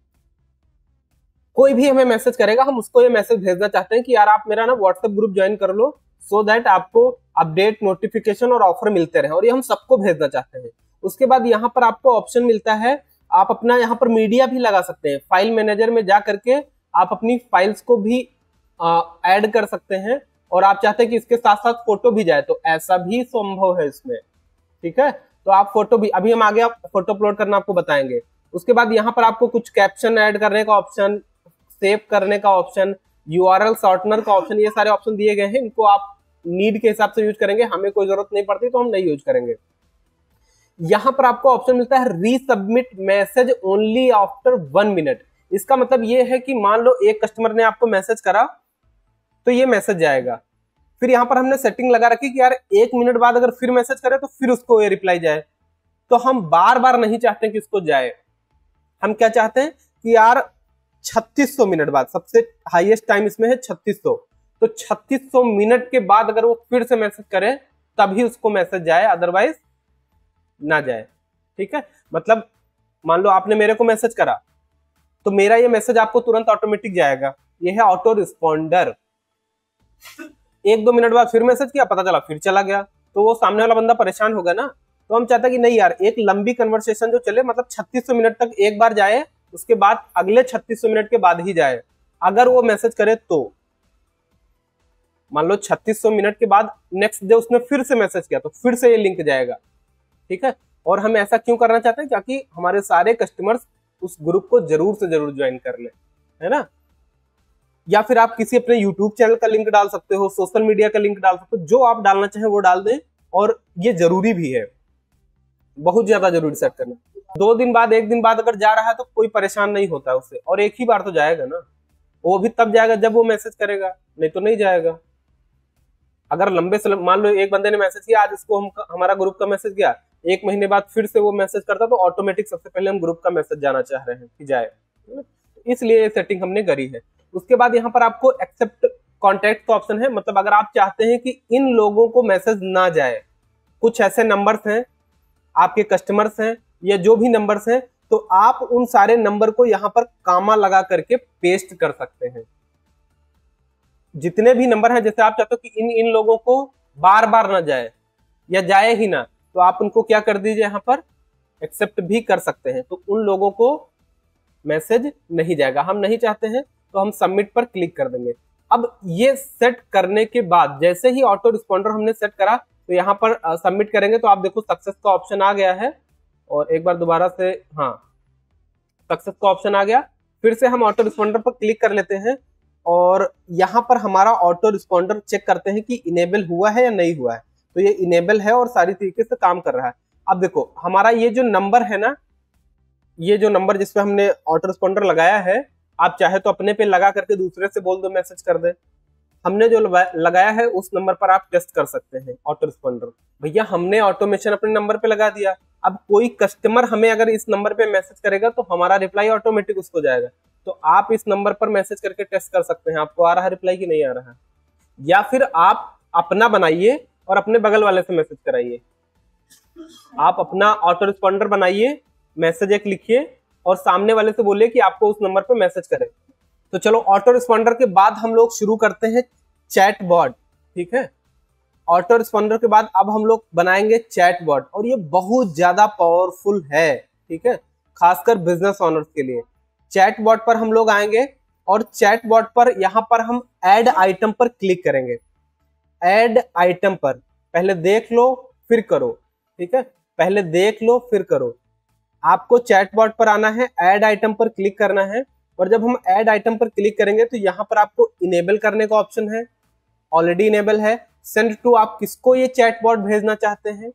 कोई भी हमें मैसेज करेगा हम उसको ये मैसेज भेजना चाहते हैं कि यार आप मेरा ना व्हाट्सएप ग्रुप ज्वाइन कर लो, सो दैट आपको अपडेट, नोटिफिकेशन और ऑफर मिलते रहे, और ये हम सबको भेजना चाहते हैं। उसके बाद यहाँ पर आपको ऑप्शन मिलता है, आप अपना यहाँ पर मीडिया भी लगा सकते हैं। फाइल मैनेजर में जा करके आप अपनी फाइल्स को भी ऐड कर सकते हैं, और आप चाहते हैं कि इसके साथ साथ फोटो भी जाए तो ऐसा भी संभव है इसमें, ठीक है। तो आप फोटो भी, अभी हम आगे फोटो अपलोड करना आपको बताएंगे। उसके बाद यहाँ पर आपको कुछ कैप्शन ऐड करने का ऑप्शन, सेव करने का ऑप्शन, यूआरएल शॉर्टनर का ऑप्शन, ये सारे ऑप्शन दिए गए हैं। इनको आप नीड के हिसाब से यूज करेंगे, हमें कोई जरूरत नहीं पड़ती तो हम नहीं यूज करेंगे। यहां पर आपको ऑप्शन मिलता है resubmit message only after one minute. इसका मतलब ये है कि मान लो एक कस्टमर ने आपको मैसेज करा तो ये मैसेज जाएगा, फिर यहां पर हमने सेटिंग लगा रखी कि यार एक मिनट बाद अगर फिर मैसेज करे तो फिर उसको ये रिप्लाई जाए। तो हम बार बार नहीं चाहते कि इसको जाए, हम क्या चाहते हैं कि यार छत्तीस सौ मिनट बाद, सबसे हाईएस्ट टाइम इसमें है छत्तीस सौ, तो छत्तीस सौ मिनट के बाद अगर वो फिर से मैसेज करे तभी उसको मैसेज जाए, अदरवाइज ना जाए, ठीक है। मतलब मान लो आपने मेरे को मैसेज करा तो मेरा ये मैसेज आपको तुरंत ऑटोमेटिक जाएगा, ये है ऑटो रिस्पॉन्डर। एक दो मिनट बाद फिर मैसेज किया, पता चला फिर चला गया, तो वो सामने वाला बंदा परेशान होगा ना। तो हम चाहते हैं कि नहीं यार, एक लंबी कन्वर्सेशन जो चले, मतलब छत्तीस सौ मिनट तक एक बार जाए, उसके बाद अगले छत्तीस सौ मिनट के बाद ही जाए। अगर वो मैसेज करे तो मान लो छत्तीस सौ मिनट के बाद नेक्स्ट डे उसने फिर से मैसेज किया तो फिर से ये लिंक जाएगा, ठीक है। और हम ऐसा क्यों करना चाहते हैं, ताकि हमारे सारे कस्टमर्स उस ग्रुप को जरूर से जरूर ज्वाइन कर ले, है ना। या फिर आप किसी अपने यूट्यूब चैनल का लिंक डाल सकते हो, सोशल मीडिया का लिंक डाल सकते हो, जो आप डालना चाहें वो डाल दें। और ये जरूरी भी है, बहुत ज्यादा जरूरी सेट करना। दो दिन बाद, एक दिन बाद अगर जा रहा है तो कोई परेशान नहीं होता है उससे, और एक ही बार तो जाएगा ना, वो भी तब जाएगा जब वो मैसेज करेगा, नहीं तो नहीं जाएगा। अगर लंबे से मान लो एक बंदे ने मैसेज किया, आज इसको हम हमारा ग्रुप का मैसेज गया, एक महीने बाद फिर से वो मैसेज करता तो ऑटोमेटिक सबसे पहले हम ग्रुप का मैसेज जाना चाह रहे हैं कि जाए, इसलिए ये सेटिंग हमने करी है। उसके बाद यहाँ पर आपको एक्सेप्ट कॉन्टैक्ट का ऑप्शन है, मतलब अगर आप चाहते हैं कि इन लोगों को मैसेज ना जाए, कुछ ऐसे नंबर्स हैं, आपके कस्टमर्स हैं या जो भी नंबर्स हैं, तो आप उन सारे नंबर को यहाँ पर कामा लगा करके पेस्ट कर सकते हैं। जितने भी नंबर हैं, जैसे आप चाहते हो कि इन इन लोगों को बार बार ना जाए या जाए ही ना, तो आप उनको क्या कर दीजिए, यहाँ पर एक्सेप्ट भी कर सकते हैं, तो उन लोगों को मैसेज नहीं जाएगा। हम नहीं चाहते हैं तो हम सबमिट पर क्लिक कर देंगे। अब ये सेट करने के बाद जैसे ही ऑटो रिस्पॉन्डर हमने सेट करा तो यहाँ पर सबमिट करेंगे तो आप देखो सक्सेस का ऑप्शन आ गया है, और एक बार दोबारा से, हाँ सक्सेस का ऑप्शन आ गया। फिर से हम ऑटो रिस्पॉन्डर पर क्लिक कर लेते हैं और यहाँ पर हमारा ऑटो रिस्पॉन्डर चेक करते हैं कि इनेबल हुआ है या नहीं हुआ है। तो ये इनेबल है और सारी तरीके से काम कर रहा है। अब देखो हमारा ये जो नंबर है ना, ये जो नंबर जिसपे हमने ऑटो रिस्पॉन्डर लगाया है, आप चाहे तो अपने पे लगा करके दूसरे से बोल दो मैसेज कर दे। हमने जो लगाया है उस नंबर पर आप टेस्ट कर सकते हैं ऑटो रिस्पॉन्डर। भैया हमने ऑटोमेशन अपने नंबर पे लगा दिया, अब कोई कस्टमर हमें अगर इस नंबर पे मैसेज करेगा तो हमारा रिप्लाई ऑटोमेटिक उसको जाएगा। तो आप इस नंबर पर मैसेज करके टेस्ट कर सकते हैं आपको आ रहा है रिप्लाई कि नहीं आ रहा है, या फिर आप अपना बनाइए और अपने बगल वाले से मैसेज कराइए। आप अपना ऑटो रिस्पॉन्डर बनाइए, मैसेज एक लिखिए और सामने वाले से बोलिए कि आपको उस नंबर पर मैसेज करे। तो चलो ऑटो रिस्पॉन्डर के बाद हम लोग शुरू करते हैं चैट बॉट, ठीक है। ऑटो रिस्पॉन्डर के बाद अब हम लोग बनाएंगे चैट बॉट, और ये बहुत ज्यादा पावरफुल है, ठीक है, खासकर बिजनेस ओनर्स के लिए। चैट बॉट पर हम लोग आएंगे और चैट बॉट पर यहां पर हम ऐड आइटम पर क्लिक करेंगे। ऐड आइटम पर पहले देख लो फिर करो, ठीक है, पहले देख लो फिर करो। आपको चैट बॉट पर आना है, ऐड आइटम पर क्लिक करना है, और जब हम ऐड आइटम पर क्लिक करेंगे तो यहां पर आपको इनेबल करने का ऑप्शन है, ऑलरेडी इनेबल है। सेंड टू, आप किसको ये चैट बॉट भेजना चाहते हैं,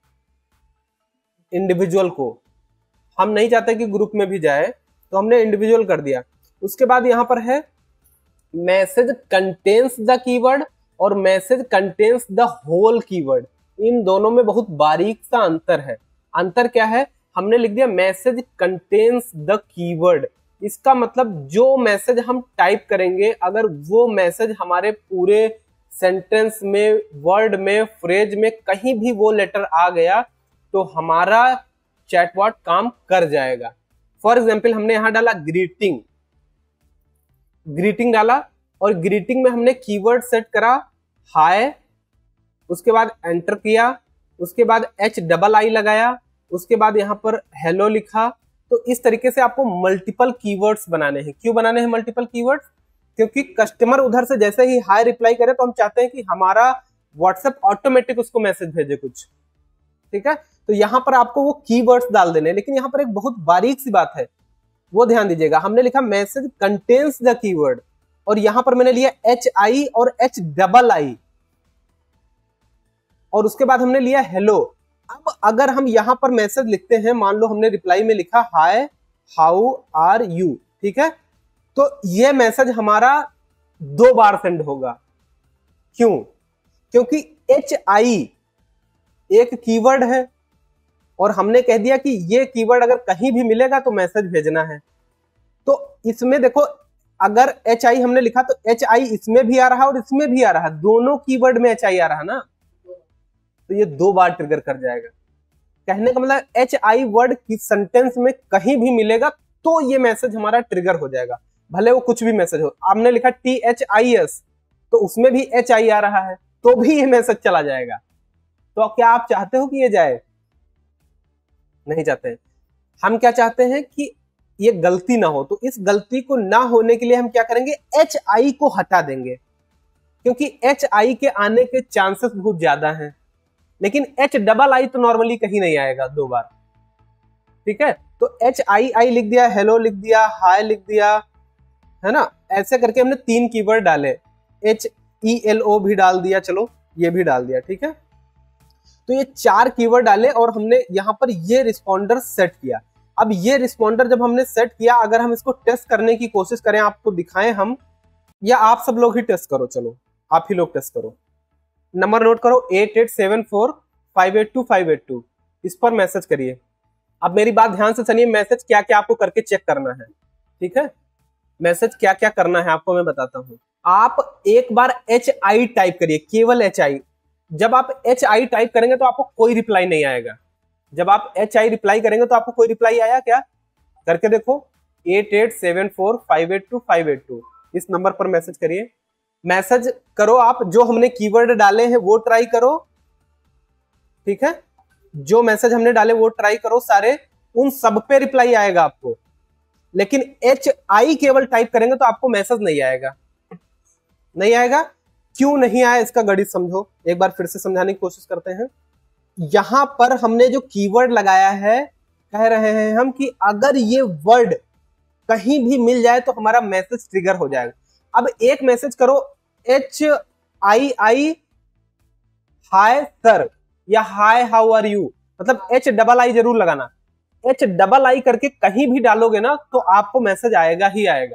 इंडिविजुअल को। हम नहीं चाहते कि ग्रुप में भी जाए तो हमने इंडिविजुअल कर दिया। उसके बाद यहां पर है मैसेज कंटेन्स द कीवर्ड और message contains the whole keyword. इन दोनों में बहुत बारीक सा अंतर है। अंतर क्या है, हमने लिख दिया मैसेज कंटेन्स द कीवर्ड। इसका मतलब जो मैसेज हम टाइप करेंगे, अगर वो मैसेज हमारे पूरे सेंटेंस में, वर्ड में, फ्रेज में कहीं भी वो लेटर आ गया तो हमारा चैटबॉट काम कर जाएगा। फॉर एग्जाम्पल हमने यहां डाला ग्रीटिंग, ग्रीटिंग डाला और ग्रीटिंग में हमने कीवर्ड सेट करा हाय, उसके बाद एंटर किया, उसके बाद एच डबल आई लगाया, उसके बाद यहां पर हेलो लिखा। तो इस तरीके से आपको मल्टीपल कीवर्ड्स बनाने हैं। क्यों बनाने हैं मल्टीपल कीवर्ड्स? क्योंकि कस्टमर उधर से जैसे ही हाय रिप्लाई करे तो हम चाहते हैं कि हमारा व्हाट्सएप ऑटोमेटिक उसको मैसेज भेजे कुछ, ठीक है। तो यहाँ पर आपको वो कीवर्ड्स डाल देने, लेकिन यहाँ पर एक बहुत बारीक सी बात है, वो ध्यान दीजिएगा। हमने लिखा मैसेज कंटेन्स द कीवर्ड, और यहां पर मैंने लिया एच आई और एच डबल आई, और उसके बाद हमने लिया हेलो। अब अगर हम यहां पर मैसेज लिखते हैं, मान लो हमने रिप्लाई में लिखा हाय हाउ आर यू, ठीक है, तो यह मैसेज हमारा दो बार सेंड होगा। क्यों? क्योंकि एच आई एक कीवर्ड है, और हमने कह दिया कि ये कीवर्ड अगर कहीं भी मिलेगा तो मैसेज भेजना है। तो इसमें देखो, अगर एच आई हमने लिखा तो एच आई इसमें भी आ रहा है और इसमें भी आ रहा है, दोनों कीवर्ड में एच आई आ रहा है ना, तो ये दो बार ट्रिगर कर जाएगा। कहने का मतलब एच आई वर्ड की सेंटेंस में कहीं भी मिलेगा तो ये मैसेज हमारा ट्रिगर हो जाएगा, भले वो कुछ भी मैसेज हो। आपने लिखा टी एच आई एस, तो उसमें भी एच आई आ रहा है, तो भी ये मैसेज चला जाएगा। तो क्या आप चाहते हो कि ये जाए? नहीं चाहते हैं। हम क्या चाहते हैं कि ये गलती ना हो। तो इस गलती को ना होने के लिए हम क्या करेंगे, एच आई को हटा देंगे, क्योंकि एच आई के आने के चांसेस बहुत ज्यादा हैं। लेकिन एच डबल आई तो नॉर्मली कहीं नहीं आएगा दो बार, ठीक है। तो एच आई आई लिख दिया, हेलो लिख दिया, हाय लिख दिया, है ना। ऐसे करके हमने तीन कीवर्ड डाले, एच ई एल ओ भी डाल दिया, चलो ये भी डाल दिया, ठीक है। तो ये चार कीवर्ड डाले और हमने यहां पर ये रिस्पॉन्डर सेट किया। अब ये रिस्पॉन्डर जब हमने सेट किया, अगर हम इसको टेस्ट करने की कोशिश करें, आपको दिखाएं हम, या आप सब लोग ही टेस्ट करो, चलो आप ही लोग टेस्ट करो। नंबर नोट करो, eight eight seven four five eight two five eight two, इस पर मैसेज करिए। अब मेरी बात ध्यान से सुनिए, मैसेज क्या क्या आपको करके चेक करना है, ठीक है। मैसेज क्या क्या करना है आपको मैं बताता हूं। आप एक बार एच आई टाइप करिए, केवल एच आई। जब आप एच आई टाइप करेंगे तो आपको कोई रिप्लाई नहीं आएगा। जब आप एच आई रिप्लाई करेंगे तो आपको कोई रिप्लाई आया क्या? करके देखो, eight eight seven four five eight two five eight two, इस नंबर पर मैसेज करिए। मैसेज करो, आप जो हमने कीवर्ड डाले हैं वो ट्राई करो, ठीक है। जो मैसेज हमने डाले वो ट्राई करो सारे, उन सब पे रिप्लाई आएगा आपको। लेकिन एच आई केवल टाइप करेंगे तो आपको मैसेज नहीं आएगा। नहीं आएगा, क्यों नहीं आया इसका गणित समझो। एक बार फिर से समझाने की कोशिश करते हैं। यहां पर हमने जो कीवर्ड लगाया है, कह रहे हैं हम कि अगर ये वर्ड कहीं भी मिल जाए तो हमारा मैसेज ट्रिगर हो जाएगा। अब एक मैसेज करो, H I I hi sir या हाय हाउ आर यू, मतलब एच डबल आई जरूर लगाना। एच डबल आई करके कहीं भी डालोगे ना तो आपको मैसेज आएगा ही आएगा।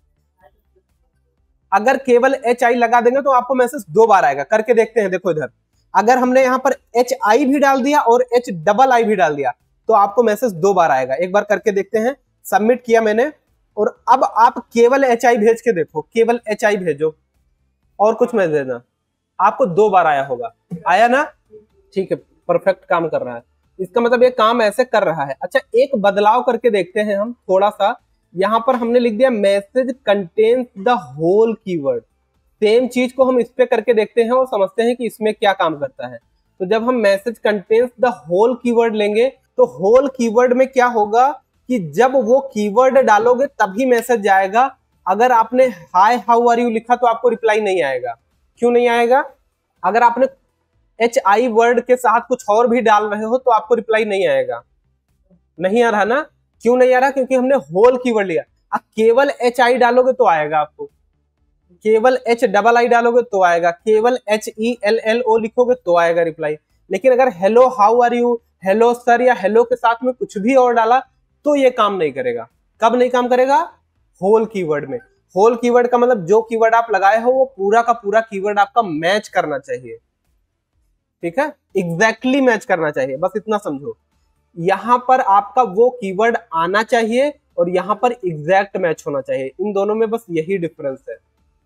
अगर केवल एच आई लगा देंगे तो आपको मैसेज दो बार आएगा। करके देखते हैं, देखो इधर, अगर हमने यहां पर एच आई भी डाल दिया और एच डबल आई भी डाल दिया तो आपको मैसेज दो बार आएगा। एक बार करके देखते हैं। सबमिट किया मैंने, और अब आप केवल एच आई भेज के देखो, केवल एच आई भेजो और कुछ मैसेज देना, आपको दो बार आया होगा। आया ना? ठीक है, परफेक्ट काम कर रहा है। इसका मतलब ये काम ऐसे कर रहा है। अच्छा, एक बदलाव करके देखते हैं हम थोड़ा सा। यहां पर हमने लिख दिया message contains the whole keyword. Same चीज को हम इस पे करके देखते हैं और समझते हैं कि इसमें क्या काम करता है। तो जब हम message contains the whole keyword लेंगे तो होल कीवर्ड में क्या होगा कि जब वो कीवर्ड डालोगे तभी मैसेज जाएगा। अगर आपने हाय हाउ आर यू लिखा तो आपको रिप्लाई नहीं आएगा। क्यों नहीं आएगा? अगर आपने एच आई वर्ड के साथ कुछ और भी डाल रहे हो तो आपको रिप्लाई नहीं आएगा। नहीं आ रहा ना? क्यों नहीं आ रहा? क्योंकि हमने होल कीवर्ड लिया। अब केवल एच आई डालोगे तो आएगा आपको, केवल एच डबल आई डालोगे तो आएगा, केवल H E L L O लिखोगे तो आएगा रिप्लाई। लेकिन अगर hello how are you, hello sir या हेलो के साथ में कुछ भी और डाला तो ये काम नहीं करेगा। कब नहीं काम करेगा? होल कीवर्ड में। होल कीवर्ड का मतलब जो कीवर्ड आप लगाए हो वो पूरा का पूरा कीवर्ड आपका मैच करना चाहिए, ठीक है, एग्जैक्टली मैच करना चाहिए। बस इतना समझो, यहां पर आपका वो कीवर्ड आना चाहिए और यहां पर एग्जैक्ट मैच होना चाहिए। इन दोनों में बस यही डिफरेंस है,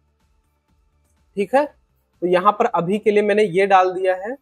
ठीक है। तो यहां पर अभी के लिए मैंने ये डाल दिया है।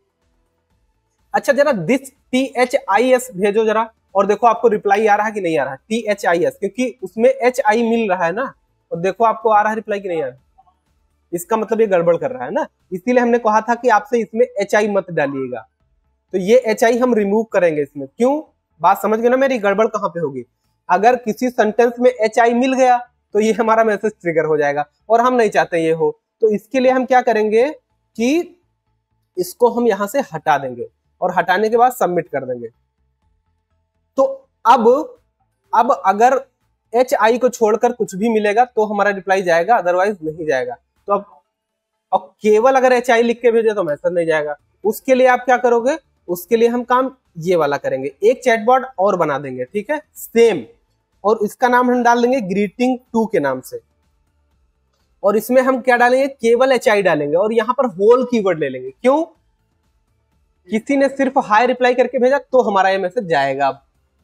अच्छा, जरा this T H I S भेजो जरा, और देखो आपको रिप्लाई आ रहा है कि नहीं आ रहा है। टी एच आई एस, क्योंकि उसमें एच आई मिल रहा है ना, और देखो आपको आ रहा है रिप्लाई कि नहीं आ रहा है। इसका मतलब ये गड़बड़ कर रहा है ना, इसीलिए हमने कहा था कि आपसे इसमें एच आई मत डालिएगा। तो ये एच आई हम रिमूव करेंगे इसमें। क्यों? बात समझ गए ना मेरी? गड़बड़ कहां पे होगी? अगर किसी सेंटेंस में एच आई मिल गया तो ये हमारा मैसेज ट्रिगर हो जाएगा और हम नहीं चाहते ये हो। तो इसके लिए हम क्या करेंगे कि इसको हम यहां से हटा देंगे और हटाने के बाद सबमिट कर देंगे। तो अब अब अगर एच आई को छोड़कर कुछ भी मिलेगा तो हमारा रिप्लाई जाएगा, अदरवाइज नहीं जाएगा। तो अब और केवल अगर एच आई लिख के भेजे तो मैसेज नहीं जाएगा। उसके लिए आप क्या करोगे, उसके लिए हम काम ये वाला करेंगे, एक चैटबॉट और बना देंगे, ठीक है, सेम, और इसका नाम हम डाल देंगे ग्रीटिंग टू के नाम से। और इसमें हम क्या डालेंगे, केवल एच आई डालेंगे और यहां पर होल कीवर्ड ले लेंगे। क्यों? किसी ने सिर्फ हाई रिप्लाई करके भेजा तो हमारा ये मैसेज जाएगा। अब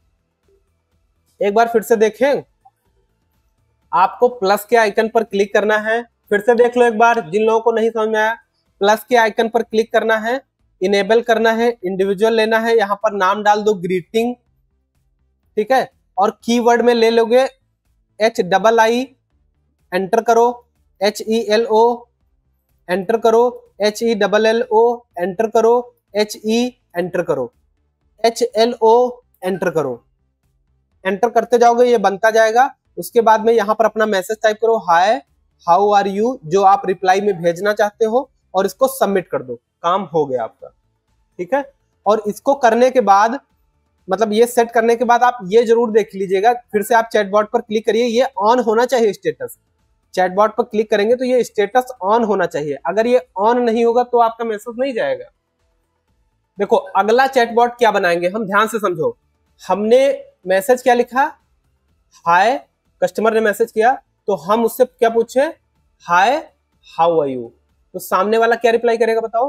एक बार फिर से देखें, आपको प्लस के आइकन पर क्लिक करना है, फिर से देख लो एक बार जिन लोगों को नहीं समझ में आया। प्लस के आइकन पर क्लिक करना है, इनेबल करना है, इंडिविजुअल लेना है, यहां पर नाम डाल दो ग्रीटिंग, ठीक है, और कीवर्ड में ले लोगे एच डबल आई, एंटर करो, H E L O, enter करो, H E double L O, enter करो, एच ई, एंटर करो, एच एल ओ, एंटर करो। एंटर करते जाओगे ये बनता जाएगा। उसके बाद में यहां पर अपना मैसेज टाइप करो, हाय हाउ आर यू, जो आप रिप्लाई में भेजना चाहते हो, और इसको सबमिट कर दो। काम हो गया आपका, ठीक है। और इसको करने के बाद, मतलब ये सेट करने के बाद आप ये जरूर देख लीजिएगा, फिर से आप चैटबॉट पर क्लिक करिए, ये ऑन होना चाहिए स्टेटस। चैटबॉट पर क्लिक करेंगे तो ये स्टेटस ऑन होना चाहिए। अगर ये ऑन नहीं होगा तो आपका मैसेज नहीं जाएगा। देखो अगला चैटबॉट क्या बनाएंगे हम, ध्यान से समझो। हमने मैसेज क्या लिखा, हाय, कस्टमर ने मैसेज किया तो हम उससे क्या पूछे, हाय हाउ आर यू। तो सामने वाला क्या रिप्लाई करेगा बताओ,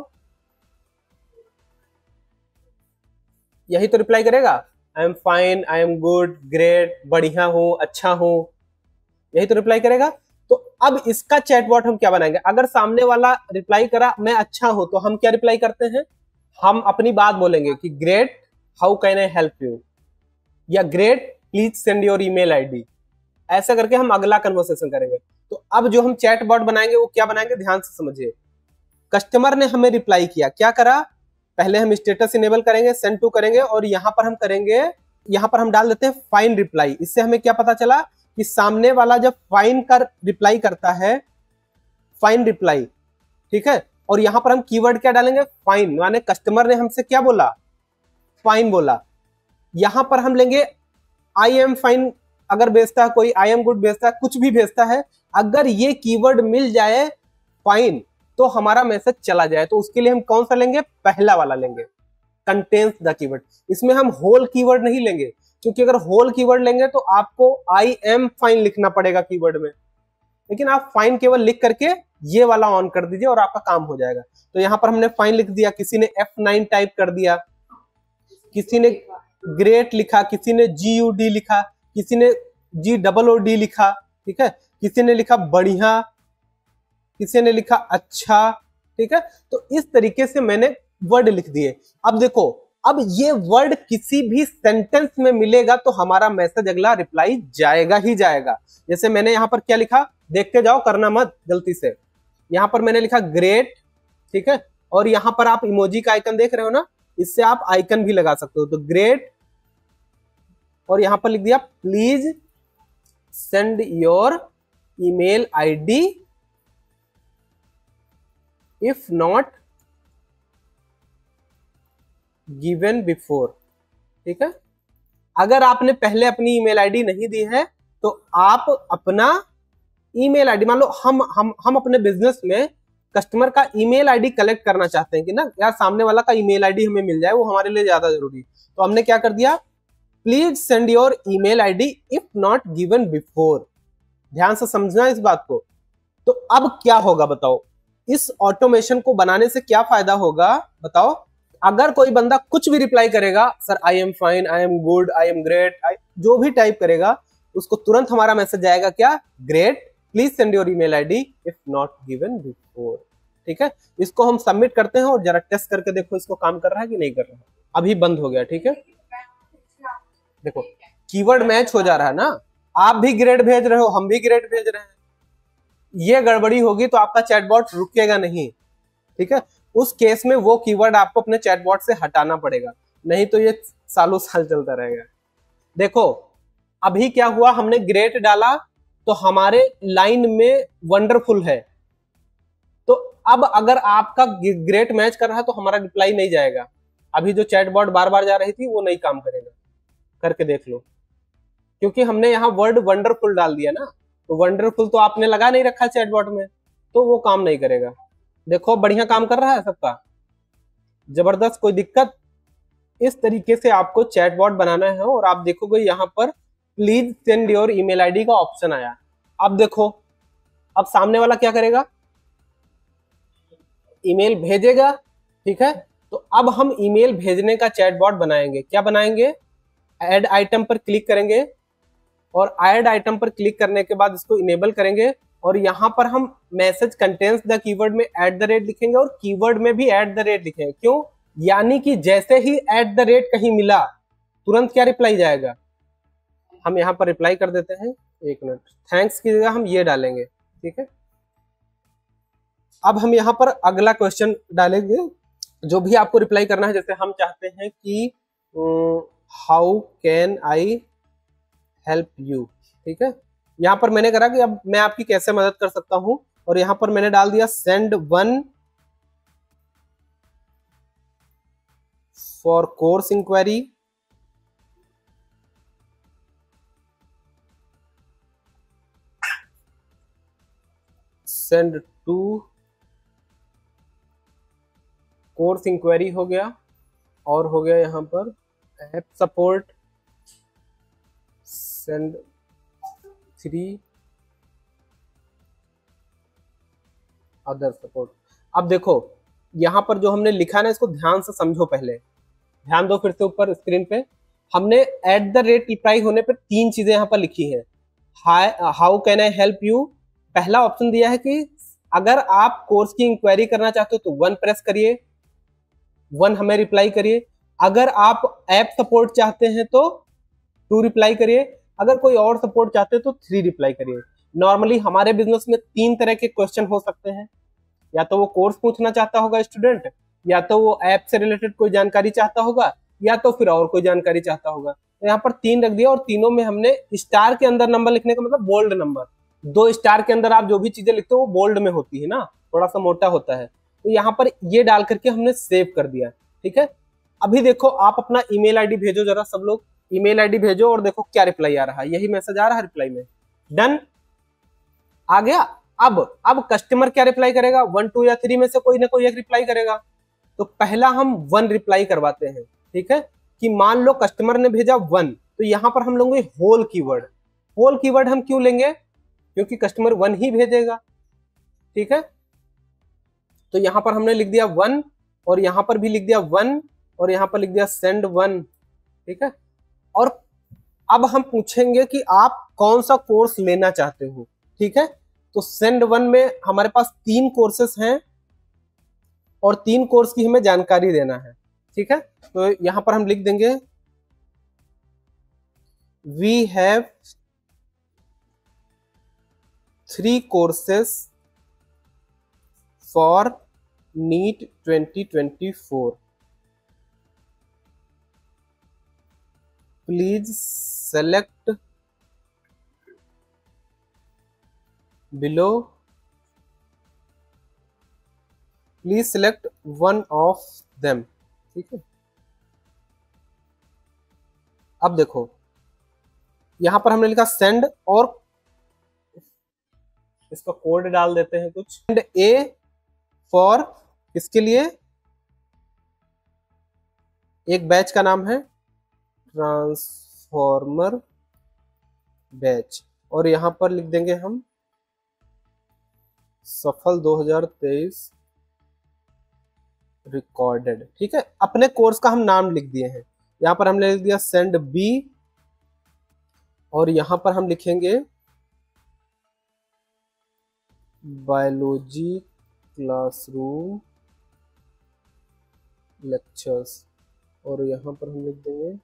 यही तो रिप्लाई करेगा, I am fine, I am good, great, बढ़िया हूं, अच्छा हूं, यही तो रिप्लाई करेगा। तो अब इसका चैटबॉट हम क्या बनाएंगे, अगर सामने वाला रिप्लाई करा मैं अच्छा हूं तो हम क्या रिप्लाई करते हैं, हम अपनी बात बोलेंगे कि great, how can I help you, या great please send your email ID. ऐसा करके हम अगला कन्वर्सेशन करेंगे। तो अब जो हम चैटबॉट बनाएंगे वो क्या बनाएंगे, ध्यान से समझिए। कस्टमर ने हमें रिप्लाई किया, क्या करा, पहले हम स्टेटस इनेबल करेंगे, सेंड टू करेंगे, और यहां पर हम करेंगे, यहां पर हम डाल देते हैं फाइन रिप्लाई। इससे हमें क्या पता चला कि सामने वाला जब फाइन का रिप्लाई करता है, फाइन रिप्लाई, ठीक है, और यहां पर हम कीवर्ड क्या डालेंगे, फाइन, माने कस्टमर ने हमसे क्या बोला, फाइन बोला। यहां पर हम लेंगे आई एम फाइन, अगर भेजता है कोई, आई एम गुड भेजता है, कुछ भी भेजता है, अगर ये कीवर्ड मिल जाए फाइन तो हमारा मैसेज चला जाए। तो उसके लिए हम कौन सा लेंगे, पहला वाला लेंगे, कंटेन्स द कीवर्ड। इसमें हम होल कीवर्ड नहीं लेंगे, क्योंकि अगर होल कीवर्ड लेंगे तो आपको आई एम फाइन लिखना पड़ेगा कीवर्ड में, लेकिन आप फाइन केवल लिख करके ये वाला ऑन कर दीजिए और आपका काम हो जाएगा। तो यहां पर हमने फाइन लिख दिया, किसी ने एफ नाइन टाइप कर दिया, किसी ने ग्रेट लिखा, किसी ने जी यू डी लिखा, किसी ने जी डबल ओ डी लिखा, ठीक है, किसी ने लिखा बढ़िया, किसी ने लिखा अच्छा, ठीक है। तो इस तरीके से मैंने वर्ड लिख दिए। अब देखो, अब ये वर्ड किसी भी सेंटेंस में मिलेगा तो हमारा मैसेज अगला रिप्लाई जाएगा ही जाएगा। जैसे मैंने यहां पर क्या लिखा, देखते जाओ, करना मत गलती से। यहां पर मैंने लिखा ग्रेट, ठीक है, और यहां पर आप इमोजी का आइकन देख रहे हो ना, इससे आप आइकन भी लगा सकते हो। तो ग्रेट, और यहां पर लिख दिया please send your email ID if not given before, ठीक है। अगर आपने पहले अपनी ईमेल आईडी नहीं दी है तो आप अपना ईमेल आईडी, मान लो हम हम हम अपने बिजनेस में कस्टमर का ईमेल आईडी कलेक्ट करना चाहते हैं कि ना यार सामने वाला का ईमेल आईडी हमें मिल जाए, वो हमारे लिए ज्यादा जरूरी। तो हमने क्या कर दिया, please send your email ID if not given before. ध्यान से समझना इस बात को। तो अब क्या होगा बताओ, इस ऑटोमेशन को बनाने से क्या फायदा होगा बताओ। अगर कोई बंदा कुछ भी रिप्लाई करेगा, sir I am fine, I am good, I am great, जो भी टाइप करेगा, उसको तुरंत हमारा मैसेज जाएगा क्या, great, please send your email ID if not given before, ठीक है। इसको हम सबमिट करते हैं और जरा टेस्ट करके देखो इसको काम कर रहा है कि नहीं कर रहा है। अभी बंद हो गया, ठीक है, देखो कीवर्ड मैच हो जा रहा है ना। आप भी ग्रेड भेज रहे हो, हम भी ग्रेड भेज रहे हैं। ये गड़बड़ी होगी तो आपका चैटबॉट रुकेगा नहीं, ठीक है। उस केस में वो कीवर्ड आपको अपने चैटबॉट से हटाना पड़ेगा, नहीं तो ये सालों साल चलता रहेगा। देखो अभी क्या हुआ, हमने ग्रेट डाला तो हमारे लाइन में वंडरफुल है। तो अब अगर आपका ग्रेट मैच कर रहा है तो हमारा रिप्लाई नहीं जाएगा। अभी जो चैटबॉट बार बार जा रही थी वो नहीं काम करेगा, करके देख लो, क्योंकि हमने यहाँ वर्ड वंडरफुल डाल दिया ना, तो वंडरफुल तो आपने लगा नहीं रखा चैटबॉट में, तो वो काम नहीं करेगा। देखो बढ़िया काम कर रहा है सबका, जबरदस्त, कोई दिक्कत। इस तरीके से आपको चैटबॉट बनाना है। और आप देखोगे यहाँ पर please send your email ID का ऑप्शन आया। अब देखो, अब सामने वाला क्या करेगा, ईमेल भेजेगा, ठीक है। तो अब हम ईमेल भेजने का चैटबॉट बनाएंगे। क्या बनाएंगे, ऐड आइटम पर क्लिक करेंगे और ऐड आइटम पर क्लिक करने के बाद इसको इनेबल करेंगे और यहाँ पर हम मैसेज कंटेन्स द कीवर्ड में एट द रेट लिखेंगे और कीवर्ड में भी एट द रेट लिखेंगे। क्यों, यानी कि जैसे ही एट द रेट कहीं मिला तुरंत क्या रिप्लाई जाएगा। हम यहाँ पर रिप्लाई कर देते हैं, एक मिनट, थैंक्स की जगह हम ये डालेंगे, ठीक है। अब हम यहाँ पर अगला क्वेश्चन डालेंगे, जो भी आपको रिप्लाई करना है। जैसे हम चाहते हैं कि how can I help you, ठीक है। यहाँ पर मैंने करा कि अब मैं आपकी कैसे मदद कर सकता हूं, और यहाँ पर मैंने डाल दिया send one for course inquiry, send two course inquiry हो गया, और हो गया यहाँ पर app support, send three other support. अब देखो यहाँ पर जो हमने लिखा ना, इसको ध्यान से समझो, पहले ध्यान दो फिर से ऊपर स्क्रीन पे। हमने एट द रेट रिप्लाई होने पर तीन चीजें यहाँ पर लिखी है। How can I help you, पहला ऑप्शन दिया है कि अगर आप कोर्स की इंक्वायरी करना चाहते हो तो वन प्रेस करिए, वन हमें रिप्लाई करिए। अगर आप ऐप सपोर्ट चाहते हैं तो टू रिप्लाई करिए, अगर कोई और सपोर्ट चाहते हैं तो थ्री रिप्लाई करिए। नॉर्मली हमारे बिजनेस में तीन तरह के क्वेश्चन हो सकते हैं, या तो वो कोर्स पूछना चाहता होगा स्टूडेंट, या तो वो ऐप से रिलेटेड कोई जानकारी चाहता होगा, या तो फिर और कोई जानकारी चाहता होगा। तो यहाँ पर तीन रख दिया, और तीनों में हमने स्टार के अंदर नंबर लिखने का मतलब बोल्ड नंबर, दो स्टार के अंदर आप जो भी चीजें लिखते हो वो बोल्ड में होती है ना, थोड़ा सा मोटा होता है। तो यहाँ पर ये डाल करके हमने सेव कर दिया, ठीक है। अभी देखो आप अपना ईमेल आईडी भेजो जरा, सब लोग ईमेल आईडी भेजो और देखो क्या रिप्लाई आ रहा है। यही मैसेज आ रहा है रिप्लाई में, डन आ गया। अब अब कस्टमर क्या रिप्लाई करेगा, वन टू या थ्री में से कोई ना कोई एक रिप्लाई करेगा। तो पहला हम वन रिप्लाई करवाते हैं, ठीक है। कि मान लो कस्टमर ने भेजा वन, तो यहां पर हम लेंगे होल कीवर्ड। होल कीवर्ड हम क्यों लेंगे, क्योंकि कस्टमर वन ही भेजेगा, ठीक है। तो यहां पर हमने लिख दिया वन, और यहां पर भी लिख दिया वन, और यहां पर लिख दिया सेंड वन, ठीक है। और अब हम पूछेंगे कि आप कौन सा कोर्स लेना चाहते हो, ठीक है। तो सेंड वन में हमारे पास तीन कोर्सेस हैं और तीन कोर्स की हमें जानकारी देना है, ठीक है। तो यहां पर हम लिख देंगे we have three courses for NEET twenty twenty four, please select below, please select one of them, ठीक है। अब देखो यहां पर हमने लिखा सेंड, और इसका कोड डाल देते हैं कुछ, सेंड ए फॉर, इसके लिए एक बैच का नाम है ट्रांसफॉर्मर बैच, और यहां पर लिख देंगे हम सफल दो हज़ार तेईस रिकॉर्डेड, ठीक है। अपने कोर्स का हम नाम लिख दिए हैं। यहां पर हमने लिख दिया सेंड बी, और यहां पर हम लिखेंगे बायोलॉजी क्लासरूम लेक्चर्स, और यहां पर हम लिख देंगे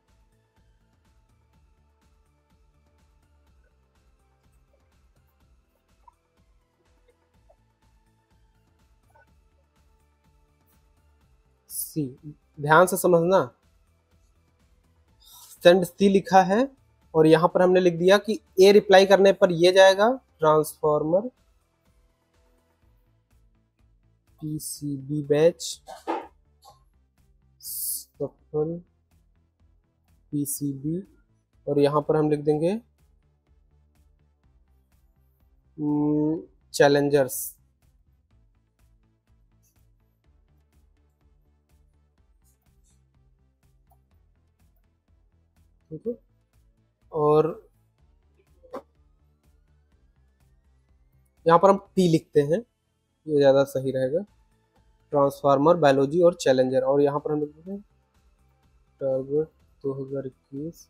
सी। ध्यान से समझना, सेंड सी लिखा है और यहाँ पर हमने लिख दिया कि ए रिप्लाई करने पर ये जाएगा ट्रांसफॉर्मर पीसीबी बैच सफल पीसीबी, और यहाँ पर हम लिख देंगे चैलेंजर्स। ठीक है, और यहाँ पर हम टी लिखते हैं, ये ज़्यादा सही रहेगा, ट्रांसफार्मर बायोलॉजी और चैलेंजर। और यहाँ पर हम लिख देते हैं टारगेट दो हजार इक्कीस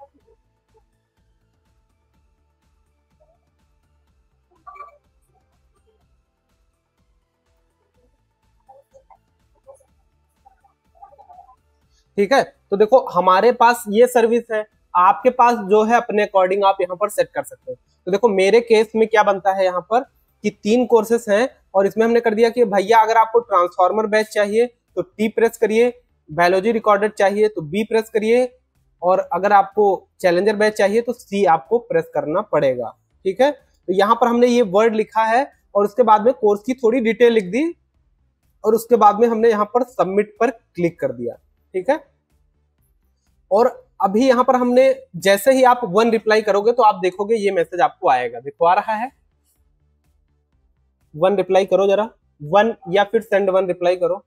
ठीक है। तो देखो हमारे पास ये सर्विस है, आपके पास जो है अपने अकॉर्डिंग आप यहाँ पर सेट कर सकते हैं। तो देखो मेरे केस में क्या बनता है यहाँ पर कि तीन कोर्सेस हैं, और इसमें हमने कर दिया कि भैया अगर आपको ट्रांसफार्मर बैच चाहिए तो टी प्रेस करिए, बायोलॉजी रिकॉर्डेड चाहिए तो बी प्रेस करिए, और अगर आपको चैलेंजर बैच चाहिए तो सी आपको प्रेस करना पड़ेगा। ठीक है, तो यहाँ पर हमने ये वर्ड लिखा है और उसके बाद में कोर्स की थोड़ी डिटेल लिख दी, और उसके बाद में हमने यहाँ पर सबमिट पर क्लिक कर दिया। ठीक है, और अभी यहाँ पर हमने जैसे ही आप वन रिप्लाई करोगे तो आप देखोगे ये मैसेज आपको आएगा। देखो आ रहा है, वन रिप्लाई करो जरा, वन या फिर सेंड वन रिप्लाई करो,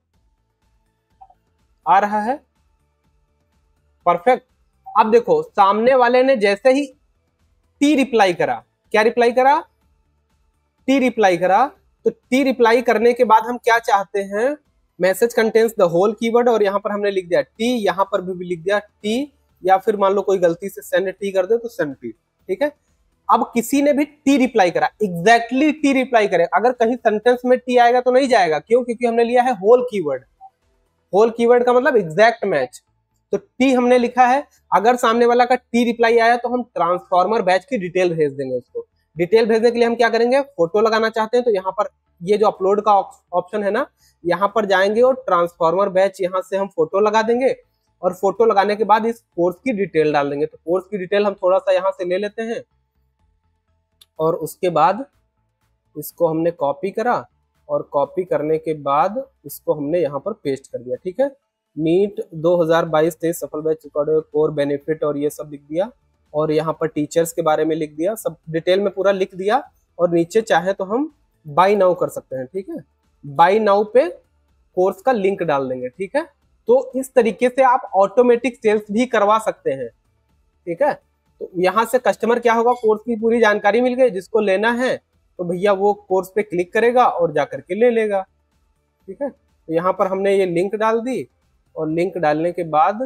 आ रहा है, परफेक्ट। अब देखो सामने वाले ने जैसे ही टी रिप्लाई करा, क्या रिप्लाई करा, टी रिप्लाई करा, तो टी रिप्लाई करने के बाद हम क्या चाहते हैं, message contains the whole keyword, और यहाँ पर हमने लिख दिया टी, यहाँ पर भी लिख दिया टी, या फिर मान लो कोई गलती से सेंड टी कर दे तो सेंड टी। ठीक है, अब किसी ने भी टी रिप्लाई करा, एग्जैक्टली टी रिप्लाई करे, अगर कहीं सेंटेंस में टी आएगा तो नहीं जाएगा, क्यों, क्योंकि हमने लिया है होल कीवर्ड। होल कीवर्ड का मतलब एग्जैक्ट मैच, तो टी हमने लिखा है। अगर सामने वाला का टी रिप्लाई आया तो हम ट्रांसफॉर्मर बैच की डिटेल भेज देंगे उसको। डिटेल भेजने के लिए हम क्या करेंगे, फोटो लगाना चाहते हैं तो यहाँ पर ये जो अपलोड का ऑप्शन है ना, यहाँ पर जाएंगे और ट्रांसफॉर्मर बैच यहाँ से हम फोटो लगा देंगे, और फोटो लगाने के बाद इस कोर्स की डिटेल डाल देंगे। तो कोर्स की डिटेल हम थोड़ा सा यहाँ से ले लेते हैं, और उसके बाद इसको हमने कॉपी करा, और कॉपी करने के बाद इसको हमने यहाँ पर पेस्ट कर दिया। ठीक है, नीट दो हज़ार बाईस तेईस सफल बैच रिकॉर्ड कोर बेनिफिट और ये सब लिख दिया, और यहाँ पर टीचर्स के बारे में लिख दिया, सब डिटेल में पूरा लिख दिया, और नीचे चाहे तो हम बाय नाउ कर सकते हैं। ठीक है, बाय नाउ पे कोर्स का लिंक डाल देंगे। ठीक है, तो इस तरीके से आप ऑटोमेटिक सेल्स भी करवा सकते हैं। ठीक है, तो यहाँ से कस्टमर क्या होगा, कोर्स की पूरी जानकारी मिल गई, जिसको लेना है तो भैया वो कोर्स पे क्लिक करेगा और जाकर के ले लेगा। ठीक है, तो यहाँ पर हमने ये लिंक डाल दी, और लिंक डालने के बाद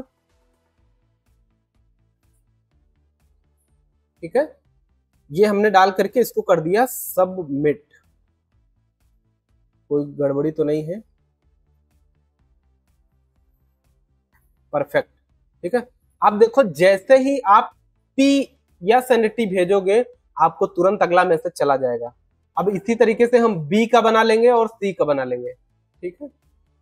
ठीक है, ये हमने डाल करके इसको कर दिया सबमिट। कोई गड़बड़ी तो नहीं है, परफेक्ट। ठीक है, अब देखो जैसे ही आप टी या सेंड टी भेजोगे आपको तुरंत अगला मैसेज चला जाएगा। अब इसी तरीके से हम बी का बना लेंगे और सी का बना लेंगे। ठीक है,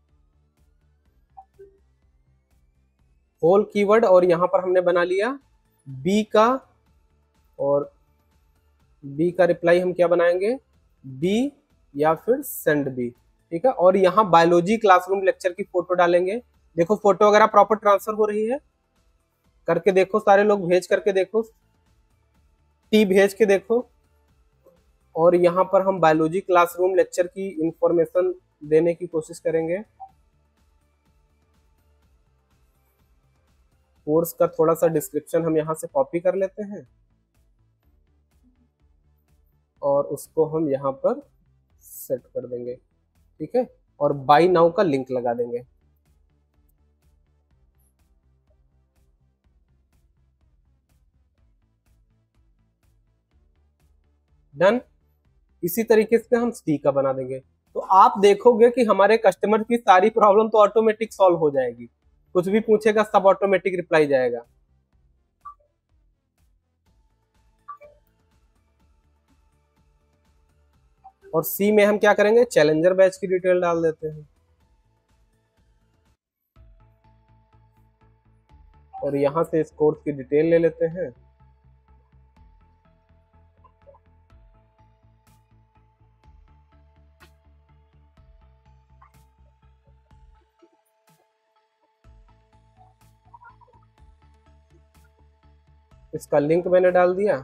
होल कीवर्ड, और यहां पर हमने बना लिया बी का, और बी का रिप्लाई हम क्या बनाएंगे, बी या फिर सेंड बी। ठीक है, और यहाँ बायोलॉजी क्लासरूम लेक्चर की फोटो डालेंगे। देखो फोटो वगैरह प्रॉपर ट्रांसफर हो रही है, करके देखो, सारे लोग भेज करके देखो, टी भेज के देखो, और यहाँ पर हम बायोलॉजी क्लासरूम लेक्चर की इंफॉर्मेशन देने की कोशिश करेंगे। कोर्स का थोड़ा सा डिस्क्रिप्शन हम यहाँ से कॉपी कर लेते हैं, और उसको हम यहाँ पर सेट कर देंगे। ठीक है, और बाय नाउ का लिंक लगा देंगे। डन। इसी तरीके से हम सी का बना देंगे, तो आप देखोगे कि हमारे कस्टमर की सारी प्रॉब्लम तो ऑटोमेटिक सॉल्व हो जाएगी। कुछ भी पूछेगा सब ऑटोमेटिक रिप्लाई जाएगा। और सी में हम क्या करेंगे, चैलेंजर बैच की डिटेल डाल देते हैं, और यहां से इस कोर्स की डिटेल ले लेते हैं, इसका लिंक मैंने डाल दिया,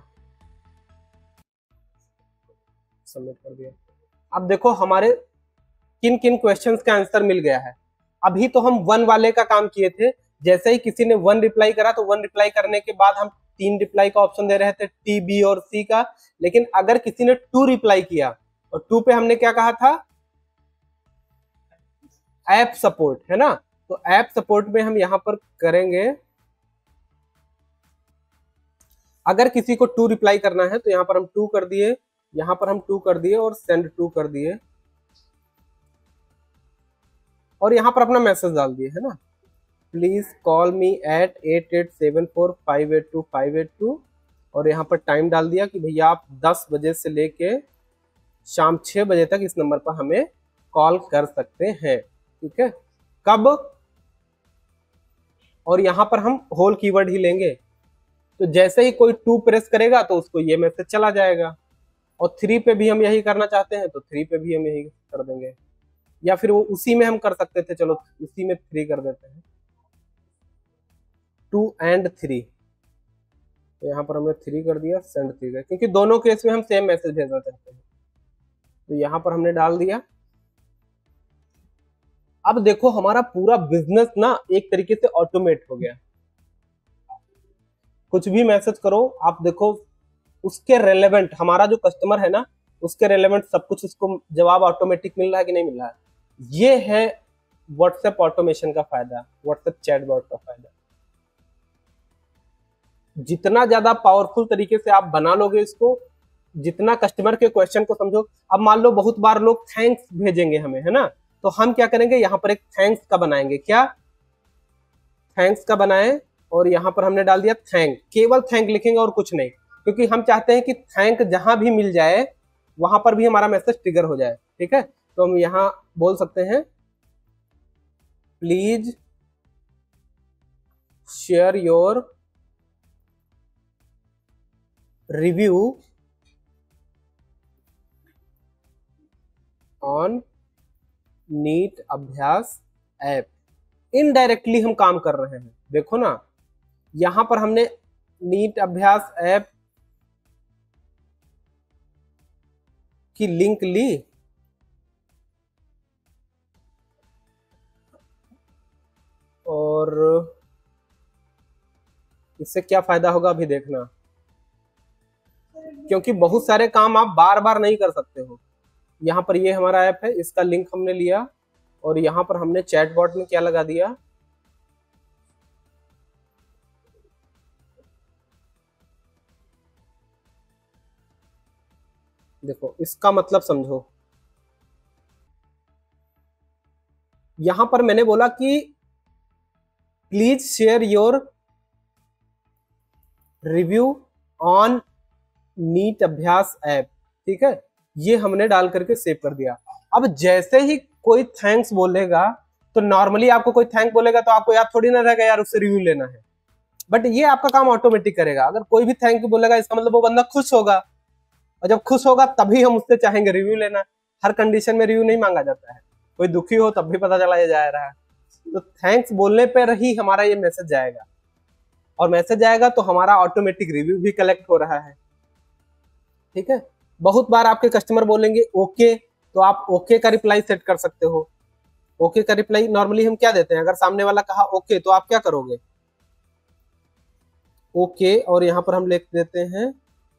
सबमिट कर दिया। अब देखो हमारे किन किन क्वेश्चंस का आंसर मिल गया है। अभी तो हम वन वाले का काम किए थे, जैसे ही किसी ने वन रिप्लाई करा तो वन रिप्लाई करने के बाद हम तीन रिप्लाई का ऑप्शन दे रहे थे, टी, बी और सी का। लेकिन अगर किसी ने टू रिप्लाई किया और टू पे हमने क्या कहा था, ऐप सपोर्ट, है ना। तो ऐप सपोर्ट में हम यहां पर करेंगे, अगर किसी को टू रिप्लाई करना है तो यहां पर हम टू कर दिए, यहां पर हम टू कर दिए और सेंड टू कर दिए, और यहां पर अपना मैसेज डाल दिए, है ना। Please call me at eight eight seven four five eight two five eight two, और यहाँ पर टाइम डाल दिया कि भैया आप दस बजे से लेके शाम छह बजे तक इस नंबर पर हमें कॉल कर सकते हैं, ठीक है। कब, और यहाँ पर हम होल कीवर्ड ही लेंगे। तो जैसे ही कोई टू प्रेस करेगा तो उसको ये मैसेज चला जाएगा, और थ्री पे भी हम यही करना चाहते हैं तो थ्री पे भी हम यही कर देंगे, या फिर वो उसी में हम कर सकते थे, चलो उसी में थ्री कर देते हैं, टू एंड थ्री। तो यहाँ पर हमने थ्री कर दिया, सेंड थ्री कर, क्योंकि दोनों केस में हम सेम मैसेज भेजना चाहते हैं। तो यहाँ पर हमने डाल दिया। अब देखो हमारा पूरा बिजनेस ना एक तरीके से ऑटोमेट हो गया। कुछ भी मैसेज करो आप देखो उसके रेलेवेंट, हमारा जो कस्टमर है ना उसके रेलेवेंट सब कुछ उसको जवाब ऑटोमेटिक मिल रहा है कि नहीं मिल रहा है। ये है व्हाट्सएप ऑटोमेशन का फायदा, व्हाट्सएप चैटबॉट का फायदा। जितना ज्यादा पावरफुल तरीके से आप बना लोगे इसको, जितना कस्टमर के क्वेश्चन को समझो। अब मान लो बहुत बार लोग थैंक्स भेजेंगे हमें, है ना, तो हम क्या करेंगे, यहाँ पर एक थैंक्स का बनाएंगे, क्या थैंक्स का बनाए, और यहाँ पर हमने डाल दिया थैंक, केवल थैंक लिखेंगे और कुछ नहीं, क्योंकि हम चाहते हैं कि थैंक जहां भी मिल जाए वहां पर भी हमारा मैसेज ट्रिगर हो जाए, ठीक है। तो हम यहाँ बोल सकते हैं please share your review on NEET Abhyas app. Indirectly हम काम कर रहे हैं, देखो ना, यहां पर हमने नीट अभ्यास ऐप की लिंक ली, और इससे क्या फायदा होगा अभी देखना, क्योंकि बहुत सारे काम आप बार बार नहीं कर सकते हो। यहाँ पर ये हमारा ऐप है, इसका लिंक हमने लिया, और यहाँ पर हमने चैटबॉट में क्या लगा दिया, देखो इसका मतलब समझो। यहां पर मैंने बोला कि please share your review on NEET Abhyas app, ठीक है। ये हमने डाल करके सेव कर दिया। अब जैसे ही कोई थैंक्स बोलेगा, तो नॉर्मली आपको कोई थैंक बोलेगा तो आपको याद थोड़ी ना रहेगा यार उससे रिव्यू लेना है, बट ये आपका काम ऑटोमेटिक करेगा। अगर कोई भी थैंक यू बोलेगा इसका मतलब वो बंदा खुश होगा, और जब खुश होगा तभी हम उससे चाहेंगे रिव्यू लेना। हर कंडीशन में रिव्यू नहीं मांगा जाता है, कोई दुखी हो तब भी पता चला ये जा रहा है। तो थैंक्स बोलने पर ही हमारा ये मैसेज जाएगा, और मैसेज जाएगा तो हमारा ऑटोमेटिक रिव्यू भी कलेक्ट हो रहा है, ठीक है। बहुत बार आपके कस्टमर बोलेंगे ओके, तो आप ओके का रिप्लाई सेट कर सकते हो। ओके का रिप्लाई नॉर्मली हम क्या देते हैं, अगर सामने वाला कहा ओके तो आप क्या करोगे, ओके, और यहां पर हम लिख देते हैं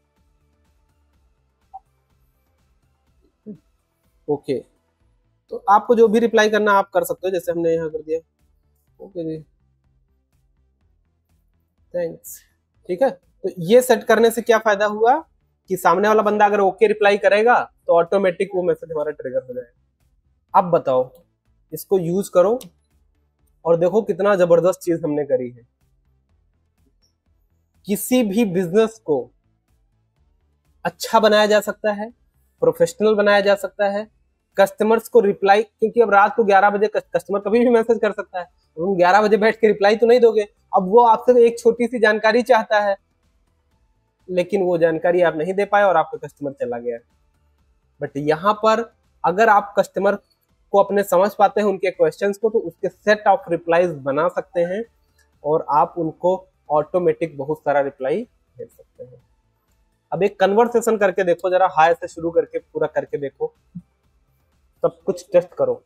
ओके। तो आपको जो भी रिप्लाई करना आप कर सकते हो, जैसे हमने यहाँ कर दिया ओके जी थैंक्स, ठीक है। तो ये सेट करने से क्या फायदा हुआ कि सामने वाला बंदा अगर ओके रिप्लाई करेगा तो ऑटोमेटिक वो मैसेज हमारा ट्रिगर हो जाएगा। अब बताओ, इसको यूज करो और देखो कितना जबरदस्त चीज हमने करी है। किसी भी बिजनेस को अच्छा बनाया जा सकता है, प्रोफेशनल बनाया जा सकता है, कस्टमर्स को रिप्लाई, क्योंकि अब रात को ग्यारह बजे कस्टमर कभी भी मैसेज कर सकता है, तुम ग्यारह बजे बैठ के रिप्लाई तो नहीं दोगे। अब वो आपसे एक छोटी सी जानकारी चाहता है, लेकिन वो जानकारी आप नहीं दे पाए और आपका कस्टमर चला गया। बट यहाँ पर अगर आप कस्टमर को अपने समझ पाते हैं उनके क्वेश्चंस को, तो उसके सेट ऑफ रिप्लाईज बना सकते हैं और आप उनको ऑटोमेटिक बहुत सारा रिप्लाई भेज सकते हैं। अब एक कन्वर्सेशन करके देखो जरा, हाय से शुरू करके पूरा करके देखो, सब कुछ टेस्ट करो।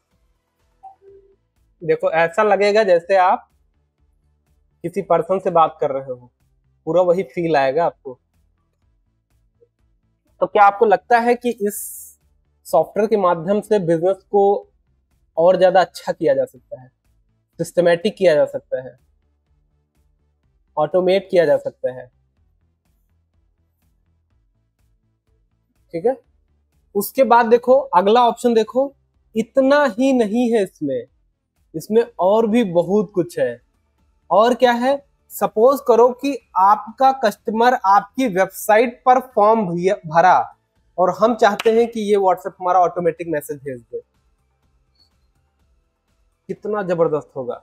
देखो ऐसा लगेगा जैसे आप किसी पर्सन से बात कर रहे हो, पूरा वही फील आएगा आपको। तो क्या आपको लगता है कि इस सॉफ्टवेयर के माध्यम से बिजनेस को और ज्यादा अच्छा किया जा सकता है, सिस्टमेटिक किया जा सकता है, ऑटोमेट किया जा सकता है? ठीक है। उसके बाद देखो अगला ऑप्शन, देखो इतना ही नहीं है इसमें, इसमें और भी बहुत कुछ है। और क्या है? सपोज करो कि आपका कस्टमर आपकी वेबसाइट पर फॉर्म भरा और हम चाहते हैं कि ये व्हाट्सएप हमारा ऑटोमेटिक मैसेज भेज दे, कितना जबरदस्त होगा।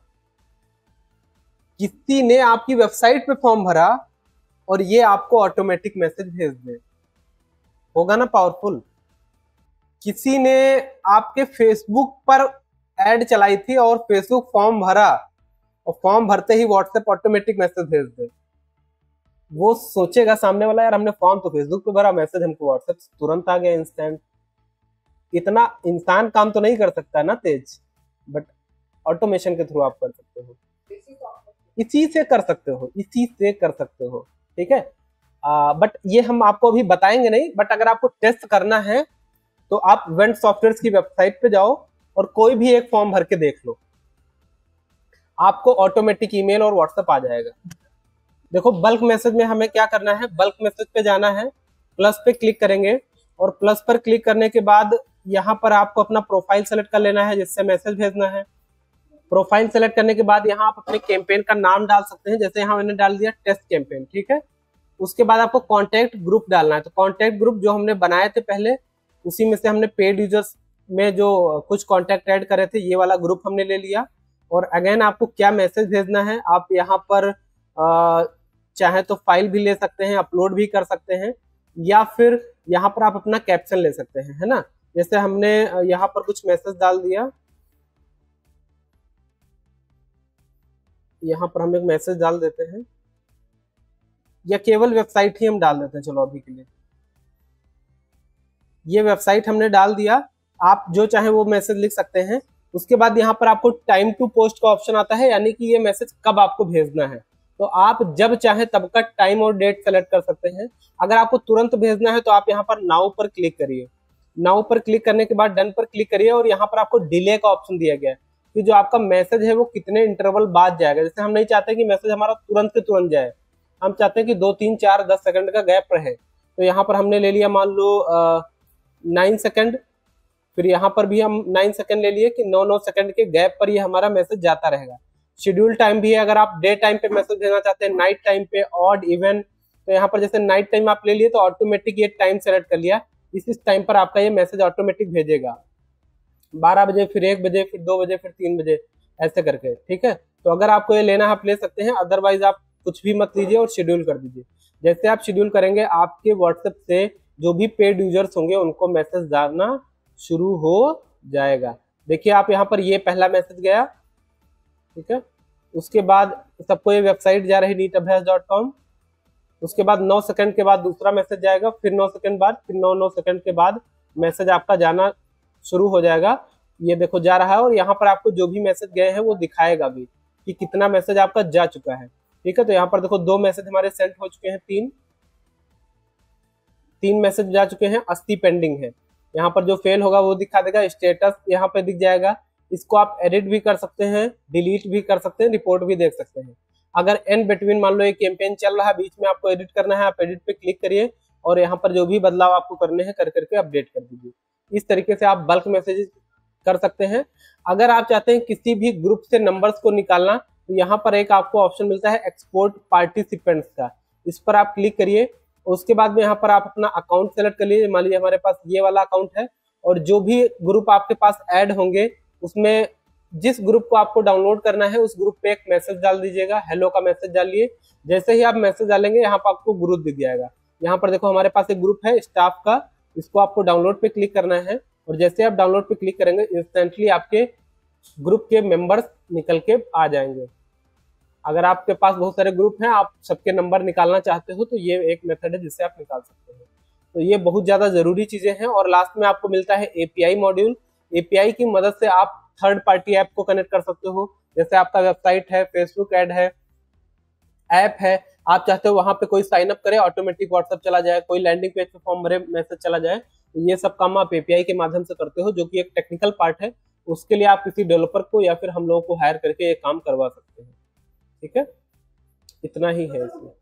किसी ने आपकी वेबसाइट पे फॉर्म भरा और ये आपको ऑटोमेटिक मैसेज भेज दे, होगा ना पावरफुल। किसी ने आपके फेसबुक पर एड चलाई थी और फेसबुक फॉर्म भरा और फॉर्म भरते ही व्हाट्सएप ऑटोमेटिक मैसेज भेज दे, वो सोचेगा सामने वाला, यार हमने फॉर्म तो फेसबुक पे भरा, मैसेज हमको व्हाट्सएप तुरंत आ गया इंस्टेंट। इतना इंसान काम तो नहीं कर सकता ना तेज, बट ऑटोमेशन के थ्रू आप कर सकते हो, इसी से कर सकते हो, इसी से कर सकते हो। ठीक है। बट ये हम आपको अभी बताएंगे नहीं, बट अगर आपको टेस्ट करना है तो आप वेंट सॉफ्टवेयर की वेबसाइट पे जाओ और कोई भी एक फॉर्म भर के देख लो, आपको ऑटोमेटिक ईमेल और व्हाट्सएप आ जाएगा। देखो बल्क मैसेज में हमें क्या करना है, बल्क मैसेज पे जाना है, प्लस पे क्लिक करेंगे और प्लस पर क्लिक करने के बाद यहाँ पर आपको अपना प्रोफाइल सेलेक्ट कर लेना है जिससे मैसेज भेजना है। प्रोफाइल सेलेक्ट करने के बाद यहाँ आप अपने कैंपेन का नाम डाल सकते हैं, जैसे यहाँ मैंने डाल दिया टेस्ट कैंपेन। ठीक है। उसके बाद आपको कॉन्टेक्ट ग्रुप डालना है, तो कॉन्टेक्ट ग्रुप जो हमने बनाए थे पहले, उसी में से हमने पेड यूजर्स में जो कुछ कॉन्टेक्ट ऐड करे थे, ये वाला ग्रुप हमने ले लिया। और अगेन आपको क्या मैसेज भेजना है, आप यहाँ पर आ, चाहे तो फाइल भी ले सकते हैं, अपलोड भी कर सकते हैं, या फिर यहाँ पर आप अपना कैप्शन ले सकते हैं, है ना। जैसे हमने यहाँ पर कुछ मैसेज डाल दिया, यहाँ पर हम एक मैसेज डाल देते हैं, या केवल वेबसाइट ही हम डाल देते हैं। चलो अभी के लिए ये वेबसाइट हमने डाल दिया, आप जो चाहे वो मैसेज लिख सकते हैं। उसके बाद यहाँ पर आपको टाइम टू पोस्ट का ऑप्शन आता है, यानी कि ये मैसेज कब आपको भेजना है, तो आप जब चाहे तब का टाइम और डेट सेलेक्ट कर सकते हैं। अगर आपको तुरंत भेजना है तो आप यहाँ पर नाउ पर क्लिक करिए, नाउ पर क्लिक करने के बाद डन पर क्लिक करिए और यहाँ पर आपको डिले का ऑप्शन दिया गया है कि जो आपका मैसेज है वो कितने इंटरवल बाद जाएगा। जैसे हम नहीं चाहते कि मैसेज हमारा तुरंत से तुरंत जाए, हम चाहते हैं कि दो तीन चार दस सेकंड का गैप रहे। तो यहाँ पर हमने ले लिया मान लो नाइन सेकंड, फिर यहाँ पर भी हम नाइन सेकंड ले लिए कि नौ नौ सेकंड के गैप पर ये हमारा मैसेज जाता रहेगा। शेड्यूल टाइम भी है, अगर आप डे टाइम पे मैसेज भेजना चाहते हैं, नाइट टाइम पे, ऑड, इवन, तो यहाँ पर जैसे नाइट टाइम आप ले लिए तो ऑटोमेटिक ये टाइम सेलेक्ट कर लिया, इस इस टाइम पर आपका ये मैसेज ऑटोमेटिक भेजेगा, बारह बजे, फिर एक बजे, फिर दो बजे, फिर तीन बजे, ऐसे करके। ठीक है। तो अगर आपको ये लेना है आप ले सकते हैं, अदरवाइज आप कुछ भी मत लीजिए और शेड्यूल कर दीजिए। जैसे आप शेड्यूल करेंगे आपके व्हाट्सएप से जो भी पेड यूजर्स होंगे उनको मैसेज डालना शुरू हो जाएगा। देखिए आप यहाँ पर ये पहला मैसेज गया, ठीक है। उसके बाद सबको ये वेबसाइट जा रही नीट अभ्यास डॉट कॉम, उसके बाद नौ सेकंड के बाद दूसरा मैसेज जाएगा, फिर नौ सेकंड बाद, फिर नौ नौ सेकंड के बाद मैसेज आपका जाना शुरू हो जाएगा। ये देखो जा रहा है और यहाँ पर आपको जो भी मैसेज गए हैं वो दिखाएगा भी कि कितना मैसेज आपका जा चुका है। ठीक है। तो यहाँ पर देखो दो मैसेज हमारे सेंड हो चुके हैं, तीन तीन मैसेज जा चुके हैं, अस्सी पेंडिंग है। यहाँ पर जो फेल होगा वो दिखा देगा, स्टेटस यहाँ पे दिख जाएगा। इसको आप एडिट भी कर सकते हैं, डिलीट भी कर सकते हैं, रिपोर्ट भी देख सकते हैं। अगर इन बिटवीन मान लो एक कैंपेन चल रहा है, बीच में आपको एडिट करना है, आप एडिट पे क्लिक करिए और यहाँ पर जो भी बदलाव आपको करने हैं कर करके अपडेट कर दीजिए। इस तरीके से आप बल्क मैसेजेस कर सकते हैं। अगर आप चाहते हैं किसी भी ग्रुप से नंबर्स को निकालना, तो यहाँ पर एक आपको ऑप्शन मिलता है एक्सपोर्ट पार्टिसिपेंट्स का, इस पर आप क्लिक करिए। उसके बाद में यहाँ पर आप अपना अकाउंट सेलेक्ट कर लीजिए, मान लीजिए हमारे पास ये वाला अकाउंट है, और जो भी ग्रुप आपके पास ऐड होंगे उसमें जिस ग्रुप को आपको डाउनलोड करना है उस ग्रुप पे एक मैसेज डाल दीजिएगा, हेलो का मैसेज डालिए। जैसे ही आप मैसेज डालेंगे यहाँ पर आपको ग्रुप दिख जाएगा। यहाँ पर देखो हमारे पास एक ग्रुप है स्टाफ का, इसको आपको डाउनलोड पे क्लिक करना है और जैसे आप डाउनलोड पे क्लिक करेंगे इंस्टेंटली आपके ग्रुप के मेंबर्स निकल के आ जाएंगे। अगर आपके पास बहुत सारे ग्रुप हैं, आप सबके नंबर निकालना चाहते हो, तो ये एक मेथड है जिससे आप निकाल सकते हो। तो ये बहुत ज्यादा जरूरी चीजें हैं। और लास्ट में आपको मिलता है एपीआई मॉड्यूल। एपीआई की मदद से आप थर्ड पार्टी ऐप को कनेक्ट कर सकते हो। जैसे आपका वेबसाइट है, फेसबुक ऐड है, ऐप है, आप चाहते हो वहां पे कोई साइन अप करे, ऑटोमेटिक व्हाट्सएप चला जाए, कोई लैंडिंग पेज पे फॉर्म भरे, मैसेज चला जाए, तो ये सब काम आप एपीआई के माध्यम से करते हो, जो कि एक टेक्निकल पार्ट है। उसके लिए आप किसी डेवलपर को या फिर हम लोगों को हायर करके ये काम करवा सकते हैं। ठीक है, इतना ही है इसमें।